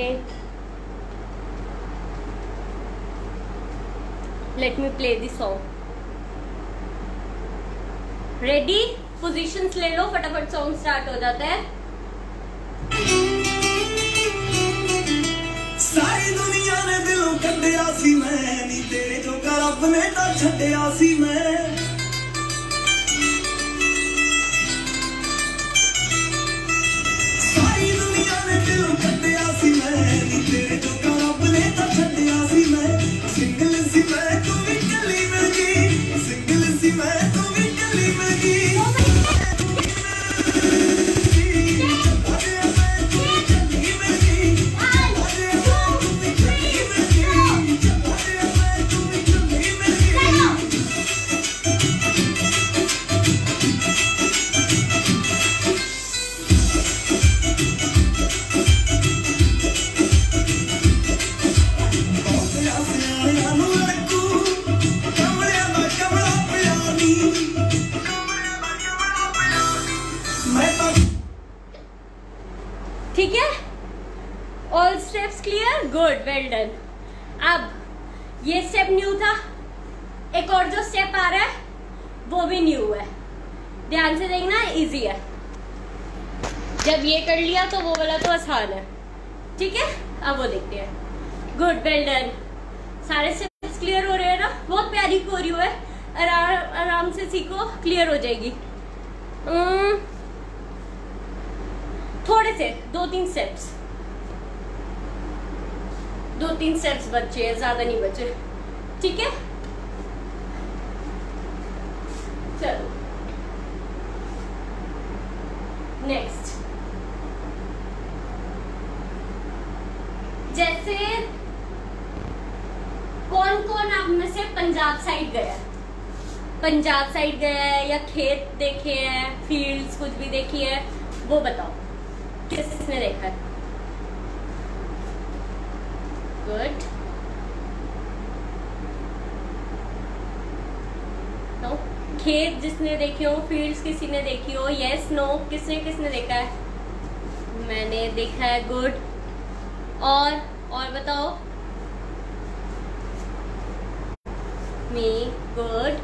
Let me play the song. Ready? Positions ले लो, फटाफट सॉन्ग स्टार्ट हो जाता है। सारी दुनिया ने दिलों कड्डिया सी मैं, नी तेरे जो कर रब ने तां छड्डिया सी मैं। सारी दुनिया ने दिलों कड्डिया सी मैं, नी तेरे जो कर रब ने तां छड्डिया सी मैं। सिंगल सी मैं तू भी कली मिलगी, सिंगल सी मैं तू भी कली मिलगी। ठीक है, all steps clear, good, well done. अब ये स्टेप न्यू था, एक और जो स्टेप आ रहा है वो भी न्यू है, ध्यान से देखना, इजी है। जब ये कर लिया तो वो वाला तो आसान है, ठीक है। अब वो देखते हैं, गुड, वेल डन। सारे स्टेप्स क्लियर हो रहे हैं ना? बहुत प्यारी कोरियो है, आराम से सीखो, क्लियर हो जाएगी। थोड़े से 2-3 स्टेप्स, 2-3 स्टेप्स बचे हैं, ज्यादा नहीं बचे, ठीक है। चलो नेक्स्ट, जैसे कौन कौन आप में से पंजाब साइड गया है? पंजाब साइड गया है या खेत देखे हैं, फील्ड्स कुछ भी देखी है, वो बताओ किसने देखा है? गुड। नो? खेत जिसने देखे हो, फील्ड्स किसी ने देखी हो, यस नो, किसने किसने देखा है? मैंने देखा है, गुड। और बताओ? Me, good,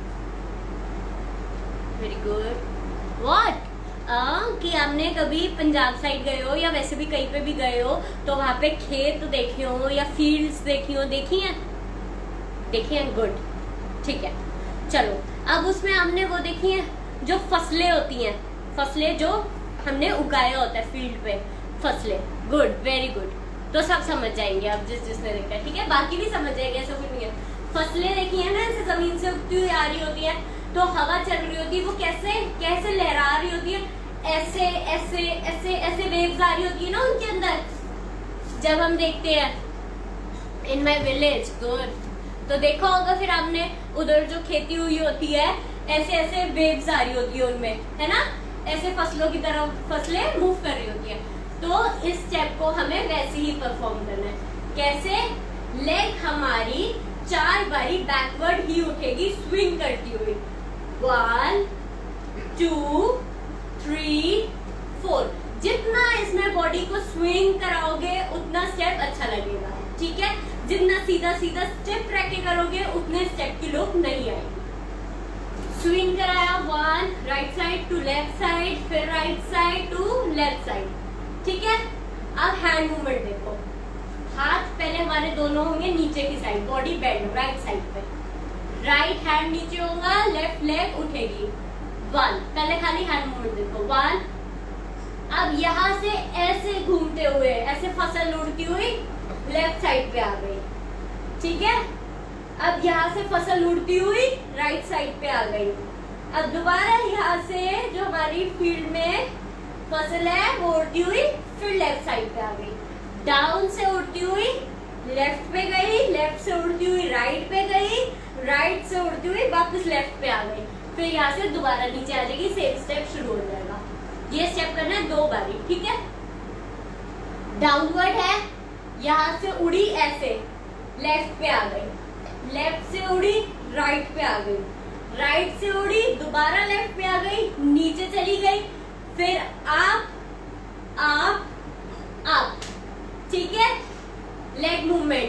very good. What? कि आपने कभी पंजाब साइड गए हो या वैसे भी कहीं पे भी गए हो तो वहां पे खेत देखे हो या फील्ड्स देखी हो, देखी हैं? देखी हैं, गुड, ठीक है। चलो अब उसमें हमने वो देखी है जो फसलें होती हैं, फसलें जो हमने उगाया होता है फील्ड पे, फसलें, गुड, वेरी गुड। तो सब समझ जाएंगे अब जिसने देखा है, ठीक है, बाकी भी समझ जाएंगे, ऐसा कुछ नहीं है। फसलें देखी है ना, ऐसे जमीन से उगती हुई आ रही होती है, तो हवा चल रही होती है, वो कैसे कैसे लहरा रही होती है, ऐसे ऐसे ऐसे ऐसे वेव्स आ रही होती है ना उनके अंदर, जब हम देखते हैं इन माई विलेज, गुड। तो देखा होगा फिर आपने उधर जो खेती हुई होती है, ऐसे ऐसे वेव्स आ रही होती है उनमें, है ना, ऐसे फसलों की तरफ फसलें मूव कर रही होती है। तो इस स्टेप को हमें वैसे ही परफॉर्म करना है। कैसे? लेग हमारी 4 बारी बैकवर्ड ही उठेगी स्विंग करती हुई, 1 2 3 4। जितना इसमें बॉडी को स्विंग कराओगे उतना स्टेप अच्छा लगेगा, ठीक है। जितना सीधा सीधा स्टेप रख के करोगे उतने स्टेप की लुक नहीं आएगी। स्विंग कराया, 1 right side to left side, फिर right side to left side, ठीक है। अब हैंड मूवमेंट देखो, हाथ पहले हमारे दोनों होंगे नीचे की side, body bend right side पे, राइट हैंड नीचे होगा, लेफ्ट लेग उठेगी, 1। पहले खाली हैंड मूवमेंट देखो, 1। अब यहाँ से ऐसे घूमते हुए, ऐसे फसल उड़ती हुई लेफ्ट साइड पे आ गई, ठीक है। अब यहाँ से फसल उड़ती हुई राइट साइड पे आ गई। अब दोबारा यहाँ से जो हमारी फील्ड में फसल है वो उड़ती हुई फिर लेफ्ट साइड पे आ गई, डाउन से उड़ती हुई लेफ्ट पे गई, लेफ्ट से उड़ती हुई राइट पे गई, राइट से उड़ती हुई वापस लेफ्ट पे आ गई, फिर यहाँ से दोबारा नीचे आ जाएगी, सेम स्टेप शुरू हो जाएगा। ये स्टेप करना है 2 बारी, ठीक है। डाउनवर्ड है, यहाँ से उड़ी ऐसे लेफ्ट पे आ गई, लेफ्ट से उड़ी राइट पे आ गई, राइट से उड़ी दोबारा लेफ्ट पे आ गई, नीचे चली गई, फिर आप आप आप, ठीक है। लेग मूवमेंट,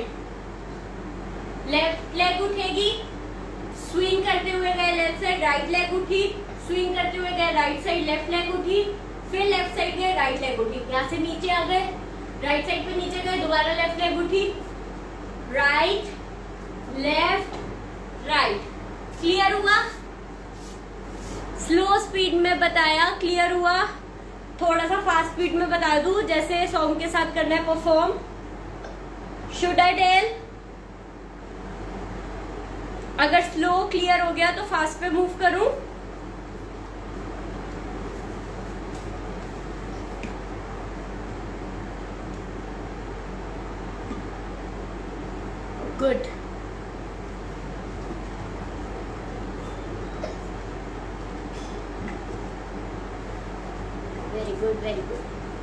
लेफ्ट लेग उठेगी, स्विंग करते हुए गए लेफ्ट साइड, राइट लेग उठी, स्विंग करते हुए गए राइट साइड, लेफ्ट लेग उठी, फिर लेफ्ट साइड गए, राइट लेग उठी, यहाँ से नीचे आ गए, राइट साइड पे नीचे गए, दोबारा लेफ्ट लेग उठी, राइट लेफ्ट राइट। क्लियर हुआ? स्लो स्पीड में बताया, क्लियर हुआ? थोड़ा सा फास्ट स्पीड में बता दूं, जैसे सॉन्ग के साथ करना है परफॉर्म। Should I tell? अगर स्लो क्लियर हो गया तो फास्ट पे मूव करूं? Good. Very good, very good,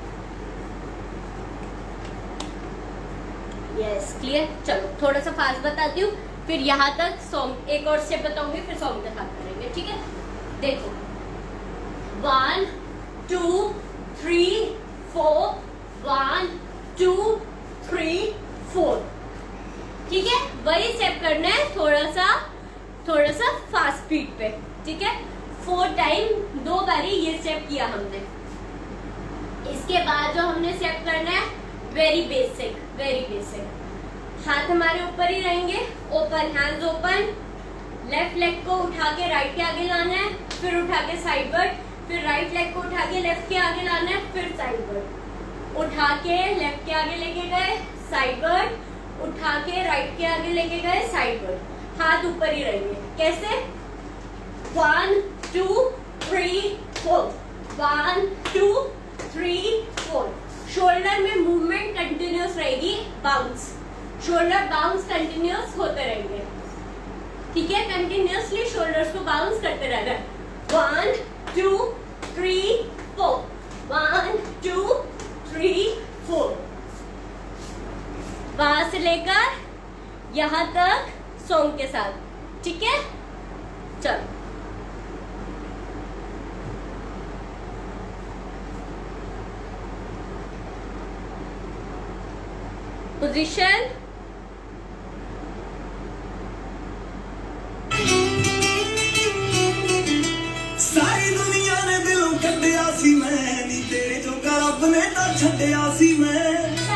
yes, clear. चलो थोड़ा सा फास्ट बताती हूँ, फिर यहाँ तक सॉन्ग एक और स्टेप बताऊंगी, फिर सॉन्ग के साथ करेंगे, ठीक है। देखो 1 2 3 4, 1 2 3 4, ठीक है। वही स्टेप करना है थोड़ा सा फास्ट स्पीड पे, ठीक है। 4 टाइम 2 बारी ये स्टेप किया हमने। इसके बाद जो हमने स्टेप करना है वेरी बेसिक, हाथ हमारे ऊपर ही रहेंगे, open, hands open, left leg को उठा के राइट के आगे लाना है, फिर उठा के साइडवर्ड, फिर राइट लेग को उठा के लेफ्ट के आगे लाना है, फिर साइडवर्ड, उठा के लेफ्ट के आगे लेके गए साइडवर्ड, उठा के राइट के आगे लेके गए साइडवर्ड, हाथ ऊपर ही रहेंगे। कैसे? 1 2 3 4, 1 2 3 4। शोल्डर में मूवमेंट कंटिन्यूस रहेगी, बाउंस, शोल्डर बाउंस कंटिन्यूस होते रहेंगे, ठीक है? कंटिन्यूसली शोल्डर्स को बाउंस करते रहना है। 1 2 3 4, 1 2 3 4। वहां से लेकर यहां तक सॉन्ग के साथ, ठीक है? चलो पोजीशन, सारी दुनिया ने दिलों कड्डिया सी मैं नी तेरे जो रब ने तां छड्डिया सी मैं।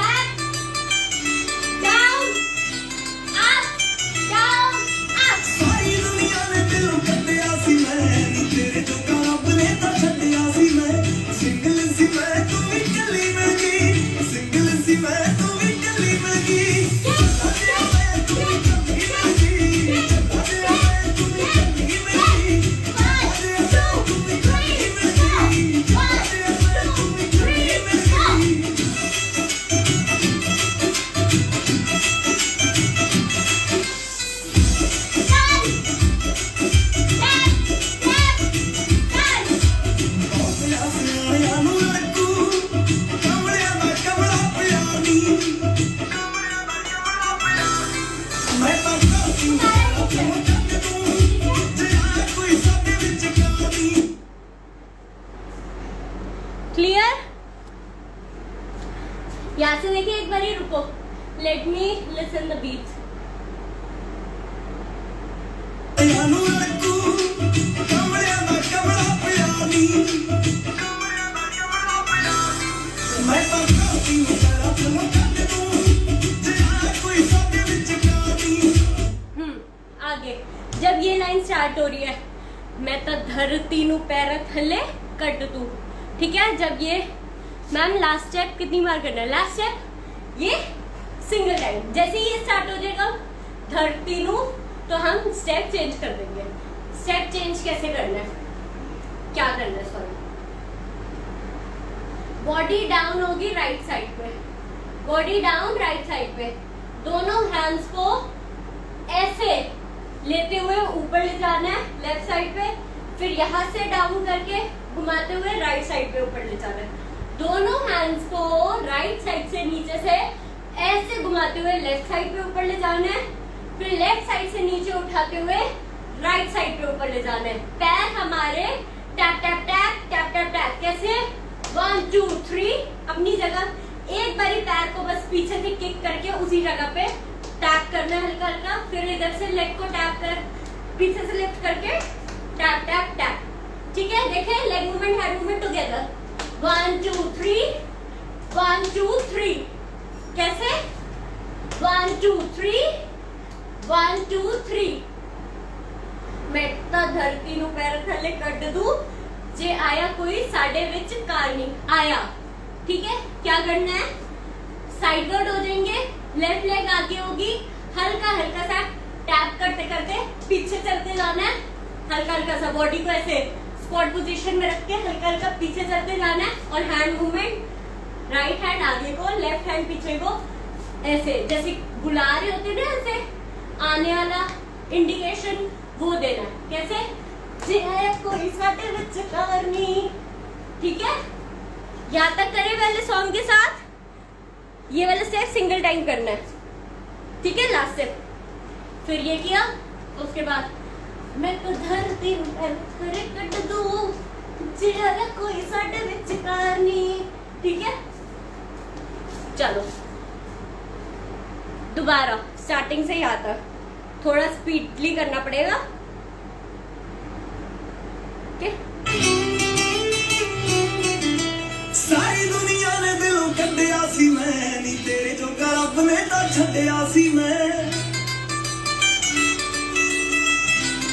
सारी दुनिया ने दिलों कड्डिया सी मैं नी तेरे जो रब ने तां छड्डिया सी मैं। सिंगल सी मैं तू भी चली मैं जी, सिंगल सी मैं तू भी चली मैं जी। क्लियर? यहाँ से देखिए एक बार ही रुको, let me listen the beat. आगे जब ये लाइन स्टार्ट हो रही है, मैं तो धरती नु पैर थले कट तू, ठीक है? जब ये मैम लास्ट स्टेप कितनी बार करना है? लास्ट स्टेप ये सिंगल लाइन, जैसे ये स्टार्ट हो जाएगा धरती नु, तो हम स्टेप चेंज कर देंगे। स्टेप चेंज कैसे करना है, क्या करना है? सॉरी, बॉडी डाउन होगी राइट साइड पे, बॉडी डाउन राइट साइड पे, दोनों हैंड्स को ऐसे लेते हुए ऊपर ले जाना है लेफ्ट साइड पे, फिर यहाँ से डाउन करके घुमाते हुए राइट साइड पे ऊपर ले जाना है। दोनों हैंड्स को राइट साइड से नीचे से ऐसे घुमाते हुए लेफ्ट साइड पे ऊपर ले जाना है, फिर लेफ्ट साइड से नीचे उठाते हुए राइट साइड पे ऊपर ले जाना है। पैर हमारे tap tap tap tap tap tap, कैसे? 1 2 3 अपनी जगह, एक बारी पैर को बस पीछे से किक करके उसी जगह पे टैप करना है हल्का हल्का, फिर इधर से लेग को टैप कर पीछे से लिफ्ट करके टैप टैप टैप, ठीक है? देखें leg movement head movement together. 1 2 3 1 2 3, कैसे? 1 2 3 1 2 3। मैं तो धरती नु पैर थले कट दूं जे आया कोई साडे विच कार नहीं आया, ठीक है? क्या करना है? साइडवर्ड हो जाएंगे, लेफ्ट लेग आगे होगी, हल्का हल्का सा टैप करते करते पीछे चलते जाना है, हल्का हल्का सा बॉडी को ऐसे स्क्वाट पोजीशन में रख के हल्का हल्का पीछे चलते जाना है, और हैंड मूवमेंट राइट हैंड आगे को, लेफ्ट हैंड पीछे को, ऐसे जैसे बुला रहे होते ना, ऐसे आने वाला इंडिकेशन वो देना है। कैसे? कोई साडे विच करनी, ठीक है? यहाँ तक करें पहले सॉन्ग के साथ, ये वाला स्टेप सिंगल टाइम करना है, ठीक है? लास्ट स्टेप, फिर ये किया, उसके बाद मैं तो धरती कट दूं जेरा कोई साडे विच करनी, ठीक है? चलो दोबारा स्टार्टिंग से ही आता, थोड़ा स्पीडली करना पड़ेगा, ओके? सारी दुनिया ने दिलों कड्डिया सी मैं नी तेरे जो रब ने तां छड्डिया सी मैं।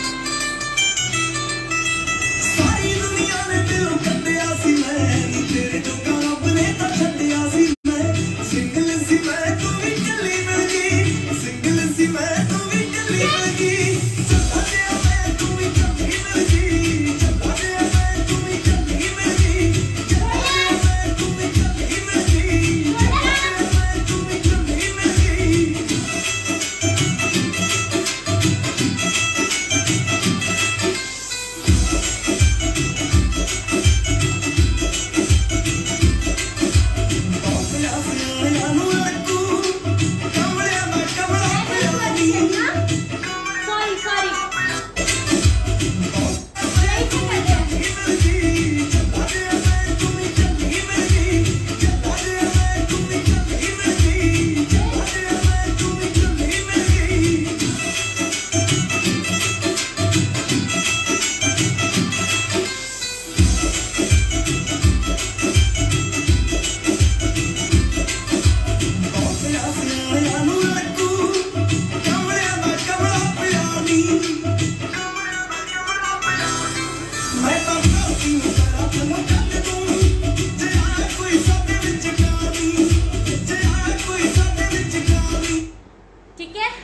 ठीक है,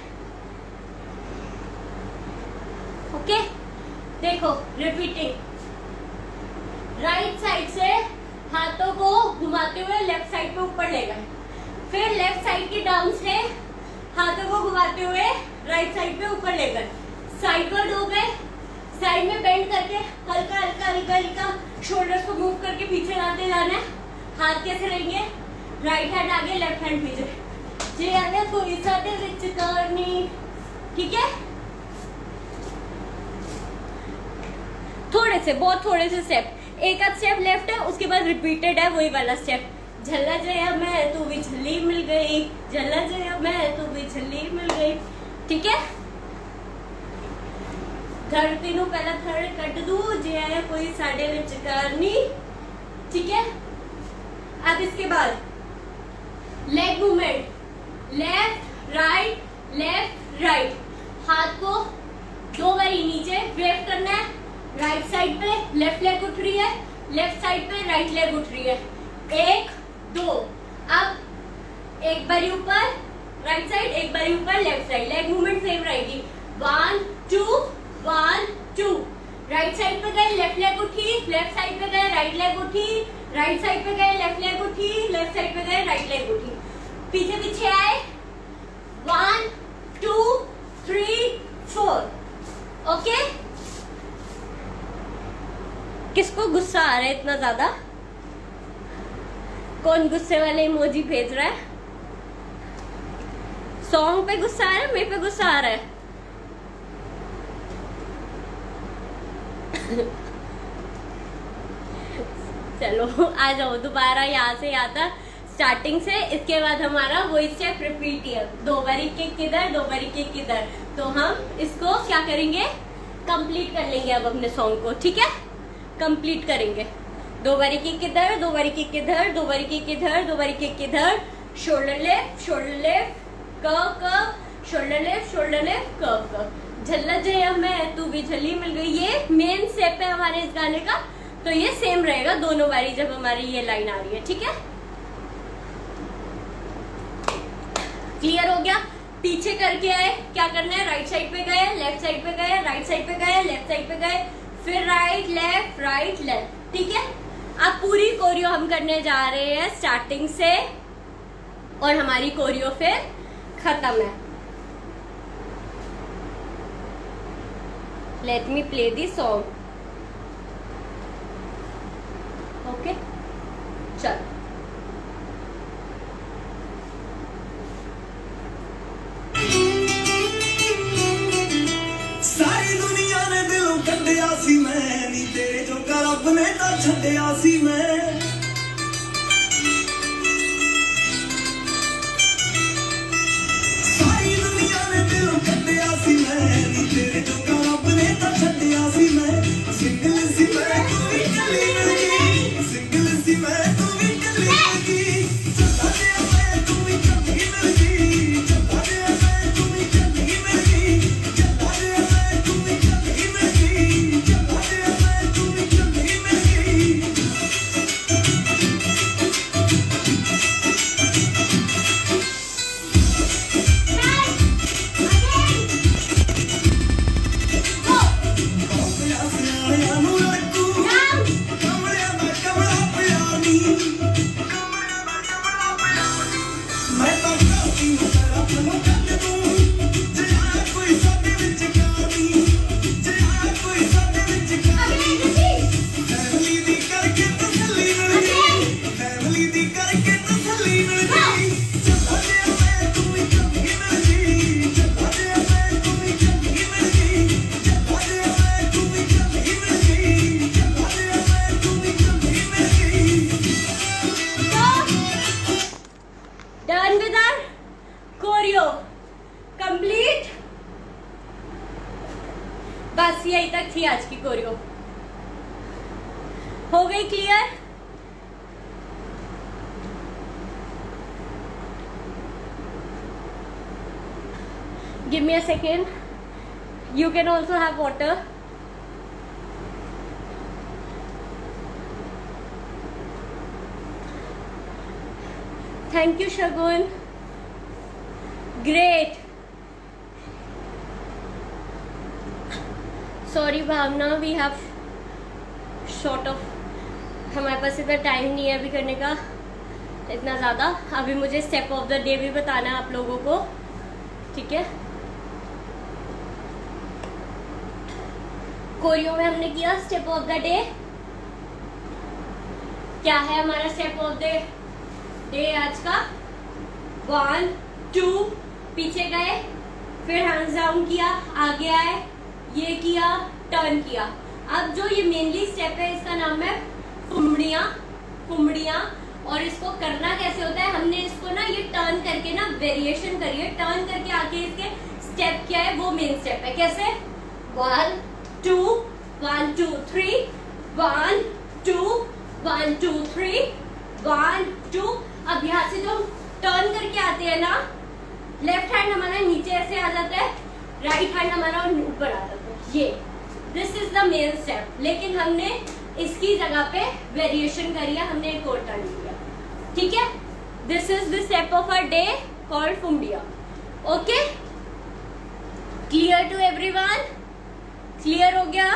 ओके। देखो रिपीटिंग, राइट साइड से हाथों को घुमाते हुए लेफ्ट साइड पे ऊपर ले गए, फिर लेफ्ट साइड की डाउन से हाथों को घुमाते हुए राइट साइड पे ऊपर ले गए, साइडवर्ड हो गए, साइड में बेंड करके हल्का हल्का हल्का हल्का शोल्डर्स को मूव करके पीछे लाते जाना है। हाथ कैसे रहेंगे, राइट हैंड आगे लेफ्ट हैंड पीछे, जे आगे कोई साडे विच करनी, ठीक है। थोड़े से, बहुत थोड़े से स्टेप, एक आध स्टेप लेफ्ट है, उसके बाद रिपीटेड है वही वाला स्टेप। झल्ला जया मैं तू भी झल्ली मिल गई, झल्ला जया मैं तू भी झल्ली मिल गई, ठीक है। धरती नू पहला थड़ कट दू, जे आया कोई साडे विच करनी, ठीक है। अब इसके बाद लेग मूवमेंट, लेफ्ट राइट, हाथ को 2 बारी नीचे वेव करना है, राइट साइड पे लेफ्ट लेग उठ रही है, लेफ्ट साइड पे राइट लेग उठ रही है, 1 2। अब एक बारी ऊपर राइट साइड, एक बारी ऊपर left side, leg movement same रहेगी, 1 2 1 2। राइट साइड पे गए, लेफ्ट लेग उठी, लेफ्ट साइड पे गए, राइट लेग उठी, राइट साइड पे गए, लेफ्ट लेग उठी, लेफ्ट साइड पे गए, राइट लेग उठी, पीछे पीछे आए, 1 2 3 4, ओके। किसको गुस्सा आ रहा है इतना ज्यादा? कौन गुस्से वाले इमोजी भेज रहा है? सॉन्ग पे गुस्सा आ रहा है, मेरे पे गुस्सा आ रहा है? चलो आ जाओ दोबारा यहाँ से आता स्टार्टिंग से। इसके बाद हमारा वही स्टेप रिपीट है, 2 बारी किक इधर, 2 बारी किक इधर। तो हम इसको क्या करेंगे, कंप्लीट कर लेंगे अब अपने सॉन्ग को, ठीक है। कंप्लीट करेंगे, 2 बारी किक इधर, 2 बारी किक इधर, 2 बारी किक इधर, 2 बारी किक इधर, shoulder left, curve, shoulder left, curve. झल्ला जया मैं तू भी झल्ली मिल गई, ये मेन स्टेप है हमारे इस गाने का। तो ये सेम रहेगा दोनों बारी जब हमारी ये लाइन आ रही है, ठीक है। क्लियर हो गया? पीछे करके आए, क्या करना है, राइट साइड पे गए, लेफ्ट साइड पे गए, राइट साइड पे गए, लेफ्ट साइड पे गए, फिर राइट लेफ्ट, ठीक है। अब पूरी कोरियो हम करने जा रहे हैं स्टार्टिंग से, और हमारी कोरियो फिर खत्म है। Let me play the song, okay. चलो सारी दुनिया ने दिलों कढ़िया सी मैं, नी तेरे जो कर रब ने तां छड्डिया सी मैं। सारी दुनिया ने दिलों कढ़िया सी मैं, नी तेरे जो कर रब ने तां छड्डिया सी मैं। सिंगल सी मैं तू भी चली मिल गई, सिंगल सी मैं तू भी चली मिल गई, चला गया मैं तू भी चली मिल गई, चला गया मैं तू भी चली मिल गई, चला गया मैं तू भी चली मिल गई, चला गया मैं तू भी चली मिल गई। Done with our choreo, complete। बस यही तक थी आज की कोरियो, हो गई clear? Give me a second. You can also have water. Thank you, Shagun. Great. Sorry Bhavna, we have short of, हमारे पास इतना टाइम नहीं है अभी करने का इतना ज़्यादा। अभी मुझे स्टेप ऑफ द डे भी बताना है आप लोगों को, ठीक है। कोरियो में हमने किया स्टेप ऑफ द डे। क्या है हमारा स्टेप ऑफ द डे आज का? 1 2, पीछे गए, फिर हैंड्स डाउन किया, आगे आए, ये किया, टर्न किया। अब जो ये मेनली स्टेप है इसका नाम है फुमड़िया, फुमड़िया। और इसको करना कैसे होता है, हमने इसको ना ये टर्न करके ना वेरिएशन करिए, टर्न करके आके इसके स्टेप क्या है वो मेन स्टेप है। कैसे? 1 2 1 2 3 1 2 1 2 3 1 2। अब यहाँ से जो टर्न करके आते हैं ना, लेफ्ट हैंड हमारा नीचे ऐसे आ जाता है, राइट हैंड हमारा ऊपर आ जाता है, ये this is the main step. लेकिन हमने इसकी जगह पे वेरिएशन करी है, हमने एक और टर्न किया, ठीक है। This is the step of a day called फुमड़िया। Okay, clear to everyone? Clear हो गया?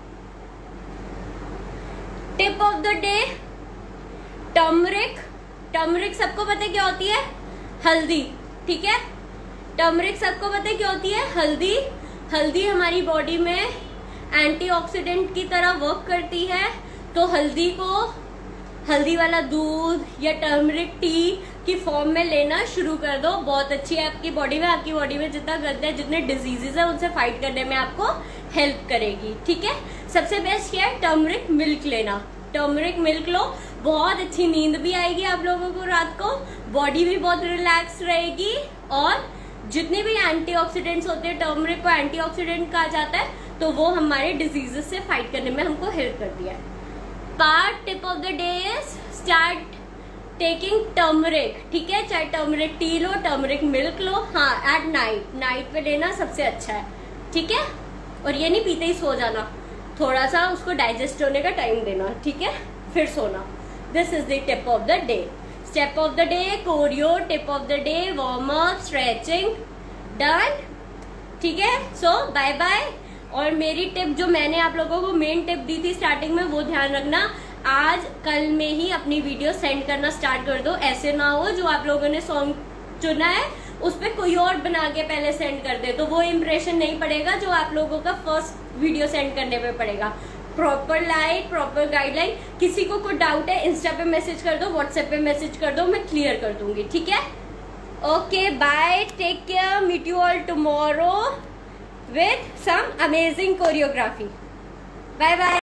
Tip of the day turmeric. Turmeric सबको पता है क्या होती है? हल्दी, ठीक है। टर्मरिक सबको पता है क्या होती है? हल्दी। हल्दी हमारी बॉडी में एंटीऑक्सीडेंट की तरह वर्क करती है। तो हल्दी को, हल्दी वाला दूध या टर्मरिक टी की फॉर्म में लेना शुरू कर दो, बहुत अच्छी है आपकी बॉडी में। आपकी बॉडी में जितना गंदा है, जितने डिजीजेस है उनसे फाइट करने में आपको हेल्प करेगी, ठीक है। सबसे बेस्ट क्या है? टर्मरिक मिल्क लेना। टर्मरिक मिल्क लो, बहुत अच्छी नींद भी आएगी आप लोगों को रात को, बॉडी भी बहुत रिलैक्स रहेगी। और जितने भी एंटीऑक्सीडेंट्स होते हैं, टर्मरिक को एंटीऑक्सीडेंट कहा जाता है, तो वो हमारे डिजीजेस से फाइट करने में हमको हेल्प करती है। Part tip of the day is start taking turmeric, ठीक है। चाहे टर्मरिक टी लो, टर्मरिक मिल्क लो, हाँ एट नाइट, नाइट पे लेना सबसे अच्छा है, ठीक है। और ये नहीं पीते ही सो जाना, थोड़ा सा उसको डाइजेस्ट होने का टाइम देना, ठीक है, फिर सोना। This is the tip of the day. Step of the day choreo, tip of the day warm up, stretching, done, ठीक है। So bye bye. और मेरी टिप जो मैंने आप लोगों को मेन टिप दी थी स्टार्टिंग में, वो ध्यान रखना, आज कल में ही अपनी वीडियो सेंड करना स्टार्ट कर दो। ऐसे ना हो जो आप लोगों ने सॉन्ग चुना है उस पर कोई और बना के पहले सेंड कर दे, तो वो इम्प्रेशन नहीं पड़ेगा जो आप लोगों का फर्स्ट वीडियो सेंड करने में पड़ेगा। Proper light, proper guideline. किसी को कोई डाउट है इंस्टा पे मैसेज कर दो, व्हाट्सएप पे मैसेज कर दो, मैं क्लियर कर दूंगी, ठीक है। Okay bye, take care, meet you all tomorrow with some amazing choreography. Bye bye.